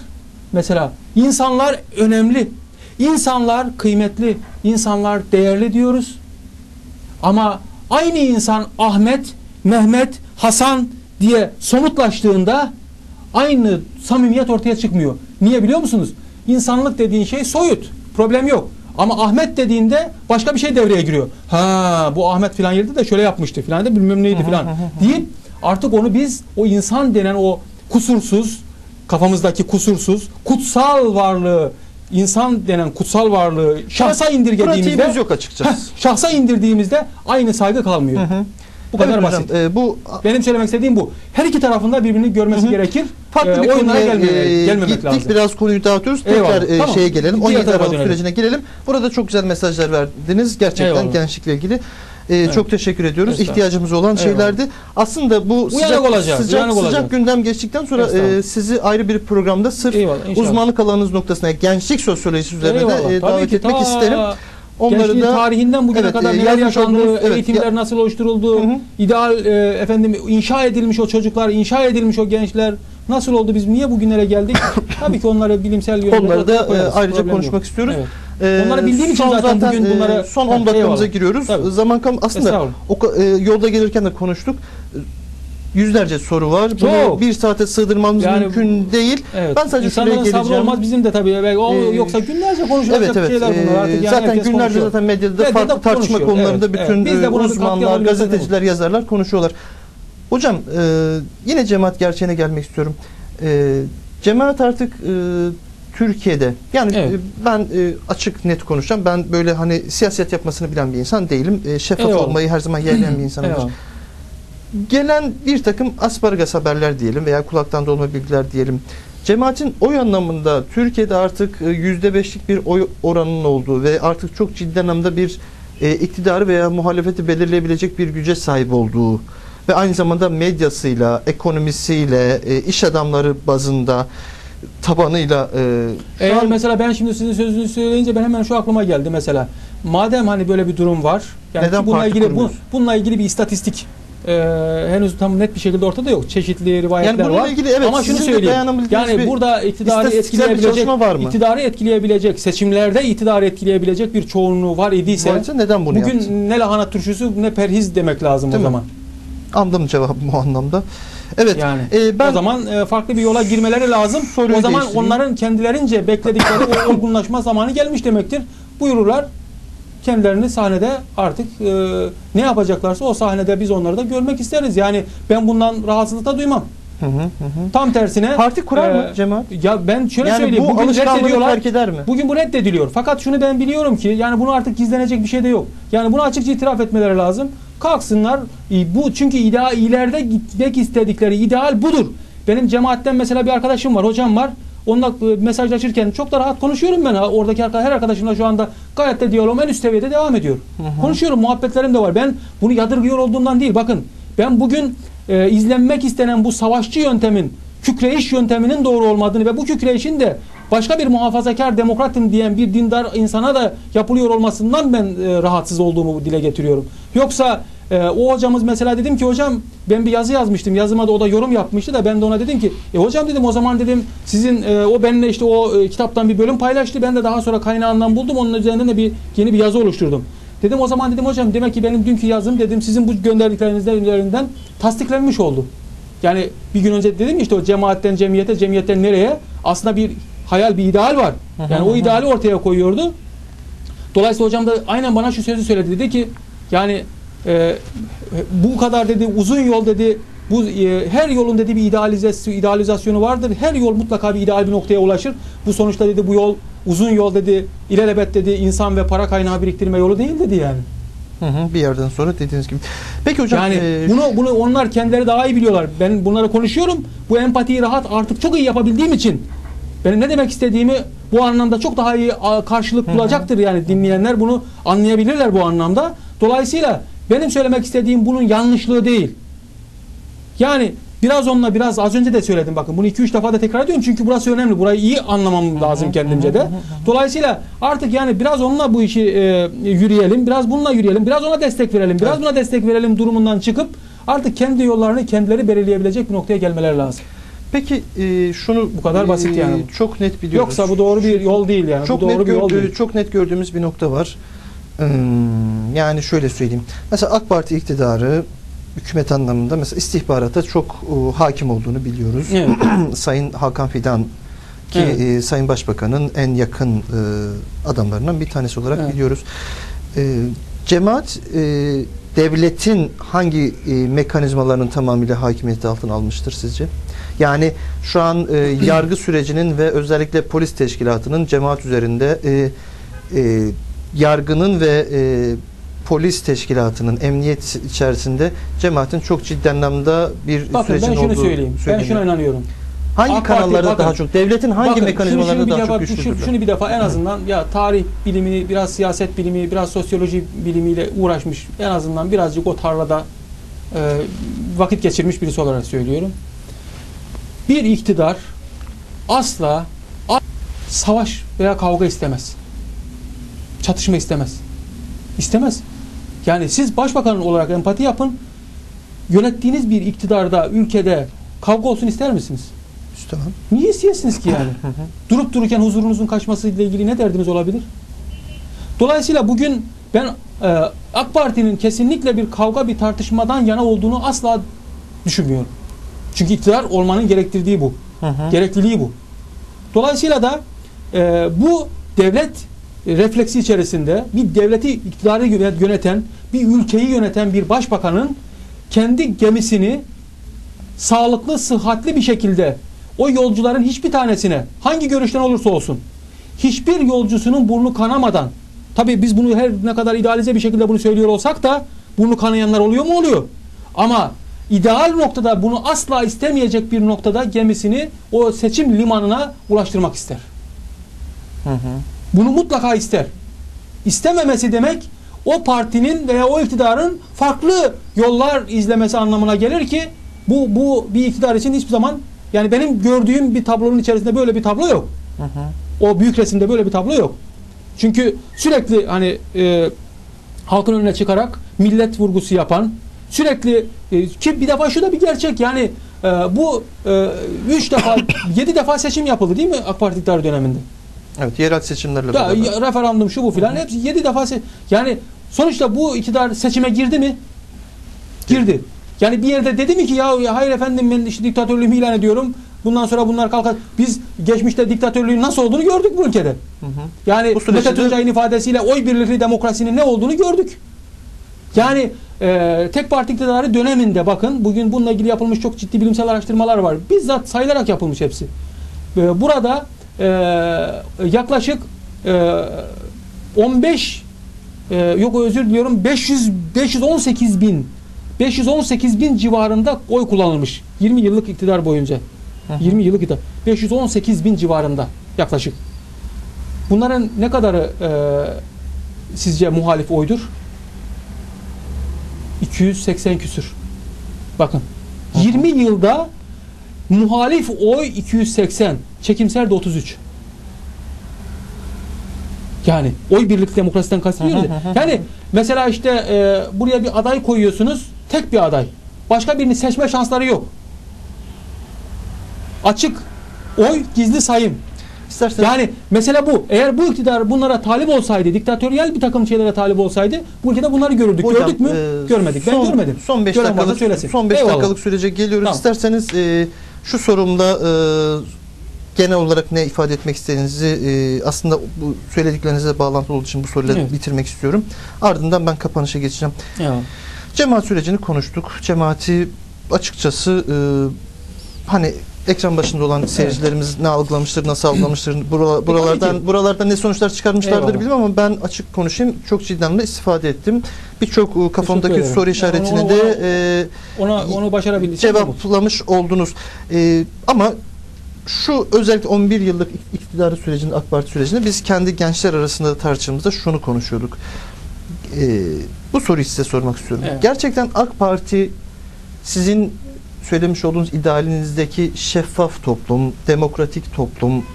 önemli, insanlar kıymetli, insanlar değerli diyoruz. Ama aynı insan Ahmet, Mehmet, Hasan diye somutlaştığında aynı samimiyet ortaya çıkmıyor. Niye biliyor musunuz? İnsanlık dediğin şey soyut. Problem yok. Ama Ahmet dediğinde başka bir şey devreye giriyor. Ha, bu Ahmet filan yerde de şöyle yapmıştı filan da bilmem neydi filan deyip artık onu biz o insan denen o kusursuz, kafamızdaki kusursuz, kutsal varlığı, insan denen kutsal varlığı şahsa indirgediğimizde,
pratiğimiz yok açıkçası.
Şahsa indirdiğimizde aynı saygı kalmıyor. Bu kadar
Evet
basit.
hocam, bu
Benim söylemek istediğim bu. Her iki tarafında birbirini görmesi gerekir.
farklı bir
oyunlara
konuya
gelmemek
gittik.
lazım.
Biraz konuyu dağıtıyoruz.
Eyvallah,
Tekrar
tamam.
şeye gelelim.
Diğer
17
tarafa
Aralık
dönelim.
sürecine girelim. Burada çok güzel mesajlar verdiniz. Gerçekten
Eyvallah.
gençlikle ilgili. Çok teşekkür ediyoruz.
Estağfurullah.
İhtiyacımız olan şeylerdi. Aslında bu
Uyanık olacağız.
sıcak gündem geçtikten sonra sizi ayrı bir programda sırf
Eyvallah, inşallah.
uzmanlık alanınız noktasına gençlik sosyolojisi üzerine
Eyvallah.
de
Tabii
davet
ki,
etmek
ta
isterim. Onları
gençliğin
da
tarihinden bugüne kadar neler
yazmış
yaşandı,
olduğunuz-
eğitimler nasıl oluşturuldu, ideal inşa edilmiş o çocuklar, inşa edilmiş o gençler nasıl oldu, biz niye bugünlere geldik? Tabii ki onları bilimsel yönde
onları da
koyarız,
ayrıca
problem
konuşmak
yok.
istiyoruz.
Evet. Onları bildiğim için zaten bugün bunlara
son 10 dakikamıza
eyvallah.
giriyoruz.
Tabii.
Zaman aslında
Estağfurullah.
yolda gelirken de konuştuk. Yüzlerce soru var. Bunu
Çok.
bir saate sığdırmamız
Yani
mümkün değil.
Evet.
Ben sadece şuraya
İnsanların sabrı
geleceğim.
olmaz, bizim de tabii. Yoksa günlerce konuşulacak
Evet.
şeyler bunlar. Artık yani
zaten
herkes
günlerce
konuşuyor.
zaten medyada
Medyada
farklı tartışma
konuşuyor.
konularında
Evet,
bütün
evet. Biz de buna bir
uzmanlar,
katkı
gazeteciler, yazarlar konuşuyorlar. Hocam yine cemaat gerçeğine gelmek istiyorum. Cemaat artık Türkiye'de yani
Evet.
ben açık net konuşacağım. Ben böyle hani siyaset yapmasını bilen bir insan değilim. Şeffaf
Eyvallah.
olmayı her zaman yeğleyen bir insanımdır.
Eyvallah.
Gelen bir takım asparagas haberler diyelim veya kulaktan dolma bilgiler diyelim. Cemaatin oy anlamında Türkiye'de artık %5'lik bir oy oranının olduğu ve artık çok ciddi anlamda bir iktidarı veya muhalefeti belirleyebilecek bir güce sahip olduğu ve aynı zamanda medyasıyla, ekonomisiyle, iş adamları bazında tabanıyla
Eğer
an-
mesela ben şimdi sizin sözünüzü söyleyince ben hemen şu aklıma geldi mesela. Madem hani böyle bir durum var. Yani
Neden
bununla
parti
ilgili
kurmuyoruz?
bununla ilgili bir istatistik henüz tam net bir şekilde ortada yok. Çeşitli rivayetler
Yani bununla
var.
ilgili evet,
Ama şunu
sizin de
söyleyeyim.
dayanabildiğiniz
Yani
bir
burada iktidarı
istatistiksel bir
etkileyebilecek,
çalışma var mı?
iktidarı etkileyebilecek, seçimlerde iktidarı etkileyebilecek bir çoğunluğu var idiyse
Varsa neden bunu
bugün
yaptı?
ne lahana turşusu ne perhiz demek lazım
Değil
o
mi?
zaman.
Anladım cevabı bu anlamda. Evet.
Yani
ben
o zaman farklı bir yola girmeleri lazım.
Soruyu
O zaman
değiştireyim.
onların kendilerince bekledikleri o olgunlaşma zamanı gelmiş demektir. Buyururlar. Kendilerini sahnede artık ne yapacaklarsa o sahnede biz onları da görmek isteriz. Yani ben bundan rahatsızlık da duymam. Tam tersine
Parti kurar mı cemaat?
Ya ben şöyle
Yani
söyleyeyim.
bu
Bugün
alışkanlığı
reddediyorlar.
terk eder mi?
Bugün bu reddediliyor. Fakat şunu ben biliyorum ki yani bunu artık gizlenecek bir şey de yok. Yani bunu açıkça itiraf etmeleri lazım. Kalksınlar. Bu çünkü ileride gitmek istedikleri ideal budur. Benim cemaatten mesela bir arkadaşım var, hocam var. Onunla mesajlaşırken çok da rahat konuşuyorum ben. Oradaki her arkadaşımla şu anda gayet de diyalogum en üst seviyede devam ediyor. Konuşuyorum, muhabbetlerim de var. Ben bunu yadırgıyor olduğumdan değil. Bakın ben bugün izlenmek istenen bu savaşçı yöntemin, kükreyiş yönteminin doğru olmadığını ve bu kükreyişin de başka bir muhafazakar demokratım diyen bir dindar insana da yapılıyor olmasından ben rahatsız olduğumu dile getiriyorum. Yoksa o hocamız mesela dedim ki hocam ben bir yazı yazmıştım. Yazıma da o da yorum yapmıştı da ben de ona dedim ki hocam dedim o zaman dedim sizin o benimle işte o kitaptan bir bölüm paylaştı. Ben de daha sonra kaynağından buldum. Onun üzerinden de yeni bir yazı oluşturdum. Dedim o zaman dedim hocam demek ki benim dünkü yazım dedim sizin bu gönderdiklerinizden üzerinden tasdiklenmiş oldu. Yani bir gün önce dedim işte o cemaatten cemiyete, cemiyetten nereye? Aslında bir hayal, bir ideal var. Yani o ideali ortaya koyuyordu. Dolayısıyla hocam da aynen bana şu sözü söyledi. Dedi ki yani bu kadar dedi uzun yol dedi bu her yolun dedi bir idealizasyonu vardır. Her yol mutlaka bir ideal bir noktaya ulaşır. Bu sonuçta dedi bu yol uzun yol dedi ilelebet dedi insan ve para kaynağı biriktirme yolu değil dedi yani.
Bir yerden sonra dediğiniz gibi. Peki hocam
yani bunu onlar kendileri daha iyi biliyorlar. Ben bunları konuşuyorum. Bu empatiyi rahat artık çok iyi yapabildiğim için benim ne demek istediğimi bu anlamda çok daha iyi karşılık bulacaktır yani dinleyenler bunu anlayabilirler bu anlamda. Dolayısıyla benim söylemek istediğim bunun yanlışlığı değil. Yani biraz az önce de söyledim bakın bunu 2-3 defa da tekrar ediyorum çünkü burası önemli. Burayı iyi anlamam lazım kendimce de. Dolayısıyla artık yani biraz onunla bu işi yürüyelim, biraz bununla yürüyelim, biraz ona destek verelim, biraz buna destek verelim durumundan çıkıp artık kendi yollarını kendileri belirleyebilecek bir noktaya gelmeleri lazım.
Peki şunu
bu kadar basit yani.
Çok net biliyoruz.
Yoksa bu doğru bir yol değil yani.
Çok
bu doğru
net
bir yol değil.
Çok net gördüğümüz bir nokta var. Yani şöyle söyleyeyim. Mesela AK Parti iktidarı hükümet anlamında mesela istihbarata çok hakim olduğunu biliyoruz.
Evet.
Sayın Hakan Fidan ki
Evet.
Sayın Başbakan'ın en yakın adamlarından bir tanesi olarak
Evet.
biliyoruz. Cemaat devletin hangi mekanizmalarının tamamıyla hakimiyeti altına almıştır sizce? Yani şu an yargı sürecinin ve özellikle polis teşkilatının cemaat üzerinde yargının ve polis teşkilatının emniyet içerisinde cemaatin çok ciddi anlamda bir
Bakın
sürecin
ben şunu
olduğu
söyleyeyim. Ben
söyleniyor.
şuna inanıyorum.
Hangi
AK Parti,
kanallarda
bakın,
daha çok, devletin hangi
bakın,
mekanizmalarda
şunu bir
daha
defa,
çok güçlüdür?
şunu bir defa en azından ya tarih bilimini, biraz siyaset bilimi, biraz sosyoloji bilimiyle uğraşmış, en azından birazcık o tarlada vakit geçirmiş birisi olarak söylüyorum. Bir iktidar asla savaş veya kavga istemez. Çatışma istemez. İstemez. Yani siz başbakan olarak empati yapın. Yönettiğiniz bir iktidarda, ülkede kavga olsun ister misiniz?
İstemem.
Niye isteyesiniz ki yani? Durup dururken huzurunuzun kaçmasıyla ilgili ne derdiniz olabilir? Dolayısıyla bugün ben AK Parti'nin kesinlikle bir kavga, bir tartışmadan yana olduğunu asla düşünmüyorum. Çünkü iktidar olmanın gerektirdiği bu. Gerekliliği bu. Dolayısıyla da bu devlet refleksi içerisinde bir devleti, iktidarı yöneten, bir ülkeyi yöneten bir başbakanın kendi gemisini sağlıklı, sıhhatli bir şekilde o yolcuların hiçbir tanesine, hangi görüşten olursa olsun, hiçbir yolcusunun burnu kanamadan, tabii biz bunu her ne kadar idealize bir şekilde bunu söylüyor olsak da burnu kanayanlar oluyor mu? Oluyor. Ama ideal noktada, bunu asla istemeyecek bir noktada gemisini o seçim limanına ulaştırmak ister. Bunu mutlaka ister. İstememesi demek o partinin veya o iktidarın farklı yollar izlemesi anlamına gelir ki bu bir iktidar için hiçbir zaman, yani benim gördüğüm bir tablonun içerisinde böyle bir tablo yok. O büyük resimde böyle bir tablo yok. Çünkü sürekli hani halkın önüne çıkarak millet vurgusu yapan, sürekli ki bir defa şu da bir gerçek, yani bu 3 defa 7 defa seçim yapıldı değil mi AK Parti iktidarı döneminde?
Evet, yerel seçimlerle
Ya,
beraber.
referandum şu bu filan hepsi 7 defa yani sonuçta bu iktidar seçime girdi mi? Girdi. Yani bir yerde dedi mi ki ya hayır efendim ben işte diktatörlüğümü ilan ediyorum. Bundan sonra bunlar kalkar. Biz geçmişte diktatörlüğün nasıl olduğunu gördük bu ülkede. Yani Mete Tuncay'ın ifadesiyle oy birlikli demokrasinin ne olduğunu gördük. Yani tek parti iktidarı döneminde bakın bugün bununla ilgili yapılmış çok ciddi bilimsel araştırmalar var. Bizzat sayılarak yapılmış hepsi. Burada yaklaşık 518 bin civarında oy kullanılmış 20 yıllık iktidar boyunca. 20 yıllık iktidar. 518 bin civarında yaklaşık. Bunların ne kadarı sizce muhalif oydur? 280 küsür. Bakın. 20 yılda muhalif oy 280. Çekimser de 33. Yani oy birlik demokrasiden kastediyoruz. Yani mesela işte buraya bir aday koyuyorsunuz. Tek bir aday. Başka birini seçme şansları yok. Açık oy, gizli sayım.
İsterseniz,
Yani mesela bu. Eğer bu iktidar bunlara talip olsaydı, diktatöryel bir takım şeylere talip olsaydı bu ülkede bunları görürdük.
hocam,
gördük mü? Görmedik. Ben görmedim.
Son 5
Gören varsa
dakikalık,
söylesin.
son 5
Eyvallah.
dakikalık sürece geliyoruz.
Tamam.
İsterseniz şu sorumla genel olarak ne ifade etmek istediğinizi aslında bu söylediklerinize bağlantılı olduğu için bu soruyla
Evet.
bitirmek istiyorum. Ardından ben kapanışa geçeceğim.
Eyvallah.
Cemaat sürecini konuştuk. Cemaati açıkçası hani ekran başında olan seyircilerimiz ne algılamıştır, nasıl algılamıştır, buralardan ne sonuçlar çıkarmışlardır
Eyvallah.
bilmem ama ben açık konuşayım. Çok ciddi anlamda istifade ettim. Birçok kafamdaki
ederim.
soru işaretini de
Onu başarabildik.
cevaplamış oldunuz. Ama şu özellikle 11 yıllık iktidarı sürecinde, AK Parti sürecinde biz kendi gençler arasında da tartıştığımızda şunu konuşuyorduk. Bu soruyu size sormak istiyorum.
Evet.
Gerçekten AK Parti sizin söylemiş olduğunuz idealinizdeki şeffaf toplum, demokratik toplum,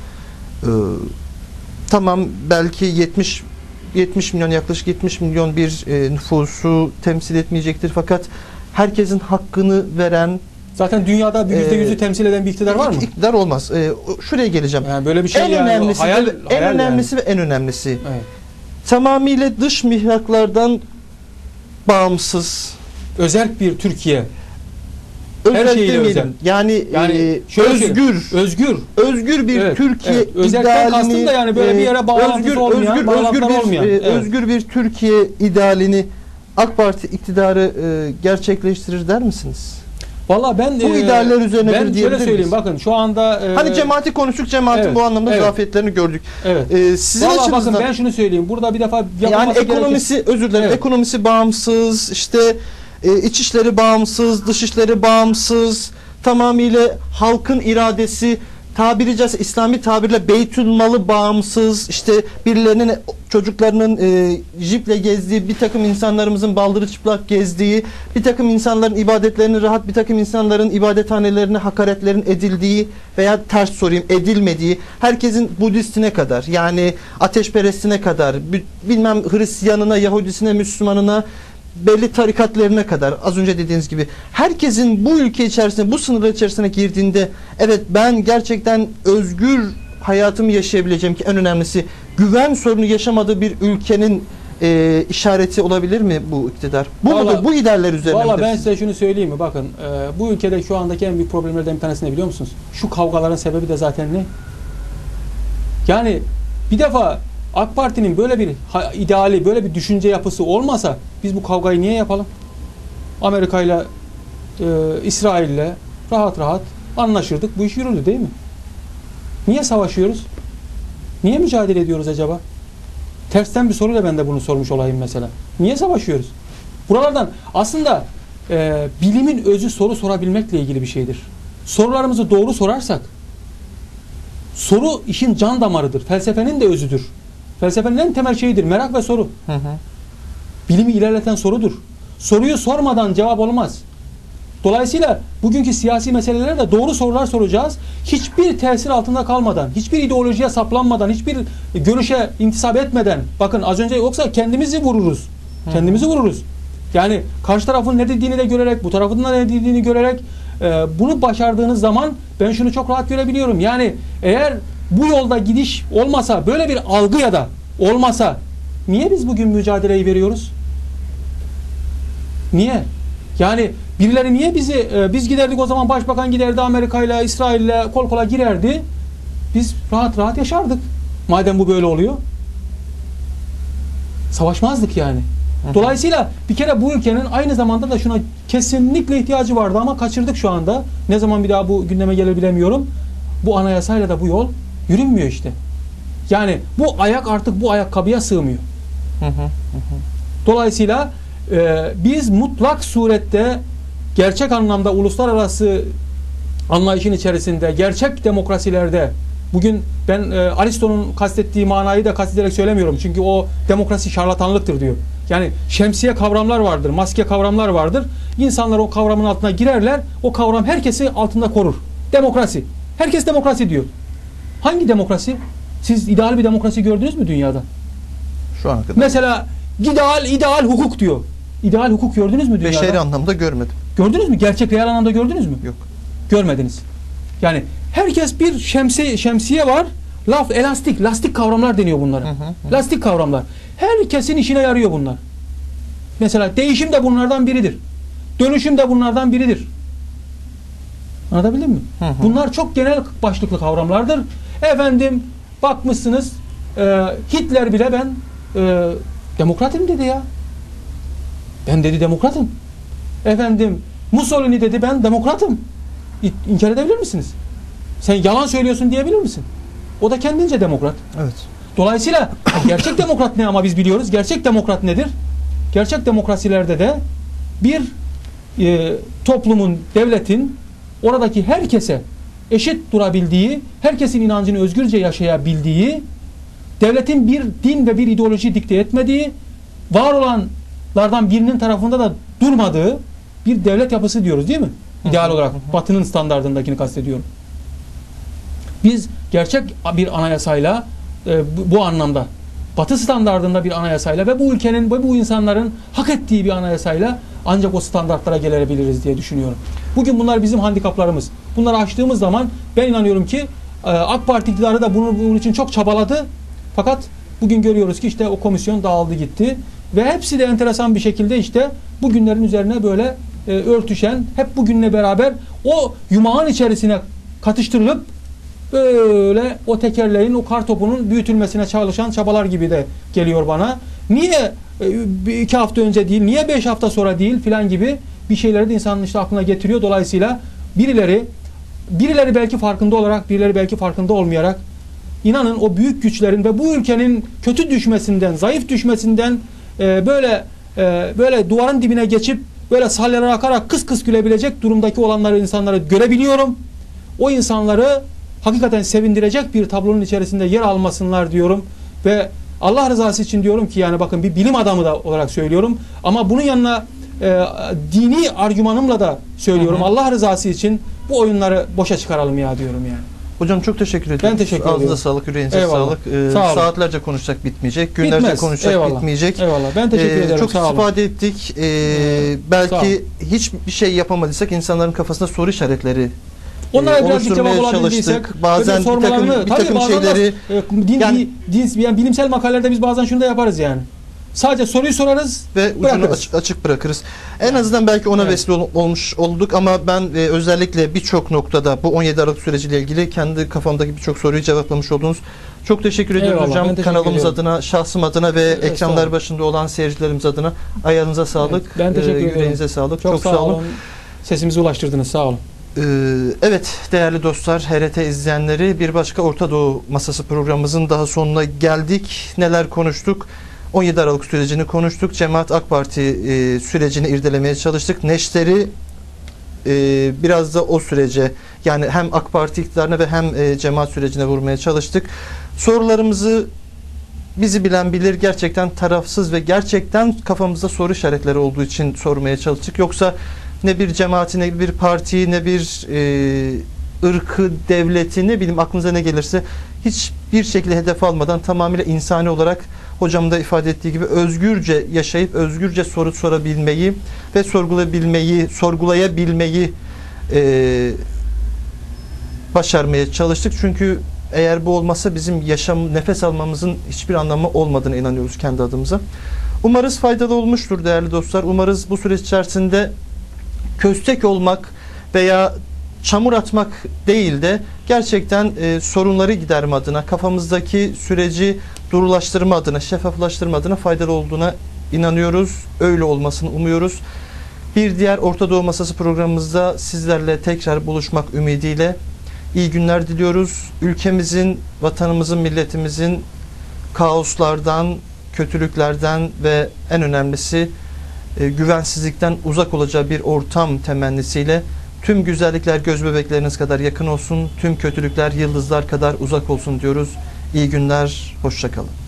tamam belki 70 milyon, yaklaşık 70 milyon bir nüfusu temsil etmeyecektir fakat herkesin hakkını veren,
Zaten dünyada bir %100'ü temsil eden bir iktidar var mı?
İktidar olmaz. Şuraya geleceğim.
Yani böyle bir şey
En
yani,
önemlisi
hayal
ve en önemlisi
Evet.
tamamıyla dış mihraklardan bağımsız,
Özerk bir Türkiye. Her
özel
şeyiyle
demeyelim.
özel.
Yani,
şöyle söyleyeyim,
özgür bir
evet,
Türkiye
evet. Özellikle kastım da yani böyle bir yere bağlantısı olmayan, bağlantılar olmayan. Evet.
Özgür bir Türkiye idealini AK Parti iktidarı gerçekleştirir der misiniz?
Vallahi ben
bu idealler üzerine
ben şöyle söyleyeyim, bakın şu anda
hani cemaati konuştuk, cemaatin
evet,
bu anlamda
evet,
zafiyetlerini gördük.
Evet.
Sizin
vallahi
açınızdan
bakın ben şunu söyleyeyim. Burada bir defa
yani ekonomisi
gerekir.
özür dilerim.
Evet.
Ekonomisi bağımsız, işte içişleri bağımsız, dışişleri bağımsız, tamamıyla halkın iradesi, tabiri caizse İslami tabirle Beytülmalı bağımsız, işte birilerinin çocuklarının jiple gezdiği, bir takım insanlarımızın baldırı çıplak gezdiği, bir takım insanların ibadetlerini rahat, bir takım insanların ibadethanelerine hakaretlerin edildiği veya ters sorayım edilmediği, herkesin Budistine kadar, yani ateşperestine kadar, bilmem Hristiyanına, Yahudisine, Müslümanına, belli tarikatlarına kadar, az önce dediğiniz gibi herkesin bu ülke içerisinde, bu sınırlar içerisine girdiğinde evet ben gerçekten özgür hayatımı yaşayabileceğim, ki en önemlisi güven sorunu yaşamadığı bir ülkenin işareti olabilir mi bu iktidar? Bu mudur? Bu idealler üzerine
Valla
midir?
ben size şunu söyleyeyim mi? Bakın bu ülkede şu andaki en büyük problemlerden bir tanesi ne biliyor musunuz? Şu kavgaların sebebi de zaten ne? Yani bir defa AK Parti'nin böyle bir ideali, böyle bir düşünce yapısı olmasa biz bu kavgayı niye yapalım? Amerika ile İsrail ile rahat rahat anlaşırdık. Bu iş yürürdü değil mi? Niye savaşıyoruz? Niye mücadele ediyoruz acaba? Tersten bir soruyla ben de bunu sormuş olayım mesela. Niye savaşıyoruz? Buralardan aslında bilimin özü soru sorabilmekle ilgili bir şeydir. Sorularımızı doğru sorarsak, soru işin can damarıdır. Felsefenin de özüdür. Felsefenin en temel şeyidir. Merak ve soru.
Hı hı.
Bilimi ilerleten sorudur. Soruyu sormadan cevap olmaz. Dolayısıyla bugünkü siyasi meselelere de doğru sorular soracağız. Hiçbir tesir altında kalmadan, hiçbir ideolojiye saplanmadan, hiçbir görüşe intisap etmeden. Bakın az önce yoksa kendimizi vururuz. Kendimizi vururuz. Yani karşı tarafın ne dediğini de görerek, bu tarafın da ne dediğini görerek bunu başardığınız zaman ben şunu çok rahat görebiliyorum. Yani eğer bu yolda gidiş olmasa, böyle bir algı ya da olmasa niye biz bugün mücadeleyi veriyoruz? Niye? Yani birileri niye biz giderdik o zaman, başbakan giderdi Amerika ile İsrail ile kol kola girerdi. Biz rahat rahat yaşardık. Madem bu böyle oluyor. Savaşmazdık yani. Dolayısıyla bir kere bu ülkenin aynı zamanda da şuna kesinlikle ihtiyacı vardı ama kaçırdık şu anda. Ne zaman bir daha bu gündeme gelir bilemiyorum. Bu anayasayla da bu yol yürünmüyor işte. Yani bu ayak artık bu ayakkabıya sığmıyor. Dolayısıyla biz mutlak surette gerçek anlamda uluslararası anlayışın içerisinde, gerçek demokrasilerde, bugün ben Aristo'nun kastettiği manayı da kastederek söylemiyorum. Çünkü o demokrasi şarlatanlıktır diyor. Yani şemsiye kavramlar vardır, maske kavramlar vardır. İnsanlar o kavramın altına girerler, o kavram herkesi altında korur. Demokrasi. Herkes demokrasi diyor. Hangi demokrasi? Siz ideal bir demokrasi gördünüz mü dünyada?
Şu ana kadar.
Mesela ideal hukuk diyor. İdeal hukuk gördünüz mü dünyada?
Beşeri anlamda görmedim.
Gördünüz mü? Gerçek real anlamda gördünüz mü?
Yok.
Görmediniz. Yani herkes bir şemsiye var. Lastik kavramlar deniyor bunlara. Lastik kavramlar. Herkesin işine yarıyor bunlar. Mesela değişim de bunlardan biridir. Dönüşüm de bunlardan biridir. Anlatabildim mi? Bunlar çok genel başlıklı kavramlardır. Efendim bakmışsınız Hitler bile ben demokratım dedi ya. Ben dedi demokratım. Efendim Mussolini dedi ben demokratım. İnkar edebilir misiniz? Sen yalan söylüyorsun diyebilir misin? O da kendince demokrat.
Evet.
Dolayısıyla gerçek demokrat ne ama biz biliyoruz. Gerçek demokrat nedir? Gerçek demokrasilerde de bir toplumun, devletin oradaki herkese eşit durabildiği, herkesin inancını özgürce yaşayabildiği, devletin bir din ve bir ideoloji dikte etmediği, var olanlardan birinin tarafında da durmadığı bir devlet yapısı diyoruz değil mi? İdeal olarak Batı'nın standardındakini kastediyorum. Biz gerçek bir anayasayla bu anlamda Batı standardında bir anayasayla ve bu ülkenin ve bu insanların hak ettiği bir anayasayla ancak o standartlara gelebiliriz diye düşünüyorum. Bugün bunlar bizim handikaplarımız. Bunları aştığımız zaman ben inanıyorum ki AK Parti iktidarı da bunun için çok çabaladı. Fakat bugün görüyoruz ki işte o komisyon dağıldı gitti ve hepsi de enteresan bir şekilde işte bu günlerin üzerine böyle örtüşen, hep bugünle beraber o yumağın içerisine katıştırılıp böyle o tekerleğin, o kar topunun büyütülmesine çalışan çabalar gibi de geliyor bana. Niye 2 hafta önce değil, niye 5 hafta sonra değil filan gibi bir şeyleri de insanın işte aklına getiriyor. Dolayısıyla birileri belki farkında olarak, birileri belki farkında olmayarak, inanın o büyük güçlerin ve bu ülkenin kötü düşmesinden, zayıf düşmesinden böyle duvarın dibine geçip böyle salyalar akarak kıs kıs gülebilecek durumdaki olanları, insanları görebiliyorum. O insanları hakikaten sevindirecek bir tablonun içerisinde yer almasınlar diyorum ve Allah rızası için diyorum ki, yani bakın, bir bilim adamı da olarak söylüyorum ama bunun yanına dini argümanımla da söylüyorum. Allah rızası için bu oyunları boşa çıkaralım ya diyorum yani.
Hocam çok teşekkür ederim.
Ben teşekkür ederim.
Ağzınıza sağlık, yüreğinize sağlık.
Saatlerce
konuşsak bitmeyecek. Günlerce konuşsak bitmeyecek.
Eyvallah. Ben teşekkür ederim.
Çok istifade ettik. Belki hiçbir şey yapamadıysak insanların kafasında soru işaretleri
onlara birazcık cevap olabildiysek,
bazen bir takım şeyleri
yani bilimsel makalelerde biz bazen şunu da yaparız yani. Sadece soruyu sorarız
ve ucunu açık bırakırız. En azından belki ona vesile olmuş olduk ama ben özellikle birçok noktada bu 17 Aralık süreciyle ilgili kendi kafamdaki birçok soruyu cevaplamış oldunuz. Çok teşekkür ediyorum hocam. Kanalımız adına, şahsım adına ve ekranlar başında olan seyircilerimiz adına ayağınıza sağlık.
Evet, ben teşekkür ederim.
Yüreğinize sağlık.
Çok sağ olun. Sesimizi ulaştırdınız. Sağ olun.
Evet değerli dostlar, HRT izleyenleri, bir başka Orta Doğu Masası programımızın daha sonuna geldik. Neler konuştuk? 17 Aralık sürecini konuştuk. Cemaat AK Parti sürecini irdelemeye çalıştık. Neşteri biraz da o sürece, yani hem AK Parti iktidarına ve hem cemaat sürecine vurmaya çalıştık. Sorularımızı bizi bilen bilir, gerçekten tarafsız ve gerçekten kafamızda soru işaretleri olduğu için sormaya çalıştık. Yoksa ne bir cemaati, ne bir partiyi, ne bir ırkı, devleti, ne bileyim aklınıza ne gelirse hiçbir şekilde hedef almadan tamamıyla insani olarak, hocam da ifade ettiği gibi özgürce yaşayıp özgürce soru sorabilmeyi ve sorgulayabilmeyi başarmaya çalıştık. Çünkü eğer bu olmazsa bizim nefes almamızın hiçbir anlamı olmadığına inanıyoruz kendi adımıza. Umarız faydalı olmuştur değerli dostlar. Umarız bu süreç içerisinde köstek olmak veya çamur atmak değil de gerçekten sorunları giderme adına, kafamızdaki süreci durulaştırma adına, şeffaflaştırma adına faydalı olduğuna inanıyoruz. Öyle olmasını umuyoruz. Bir diğer Orta Doğu Masası programımızda sizlerle tekrar buluşmak ümidiyle iyi günler diliyoruz. Ülkemizin, vatanımızın, milletimizin kaoslardan, kötülüklerden ve en önemlisi güvensizlikten uzak olacağı bir ortam temennisiyle tüm güzellikler göz bebekleriniz kadar yakın olsun, tüm kötülükler yıldızlar kadar uzak olsun diyoruz. İyi günler, hoşça kalın.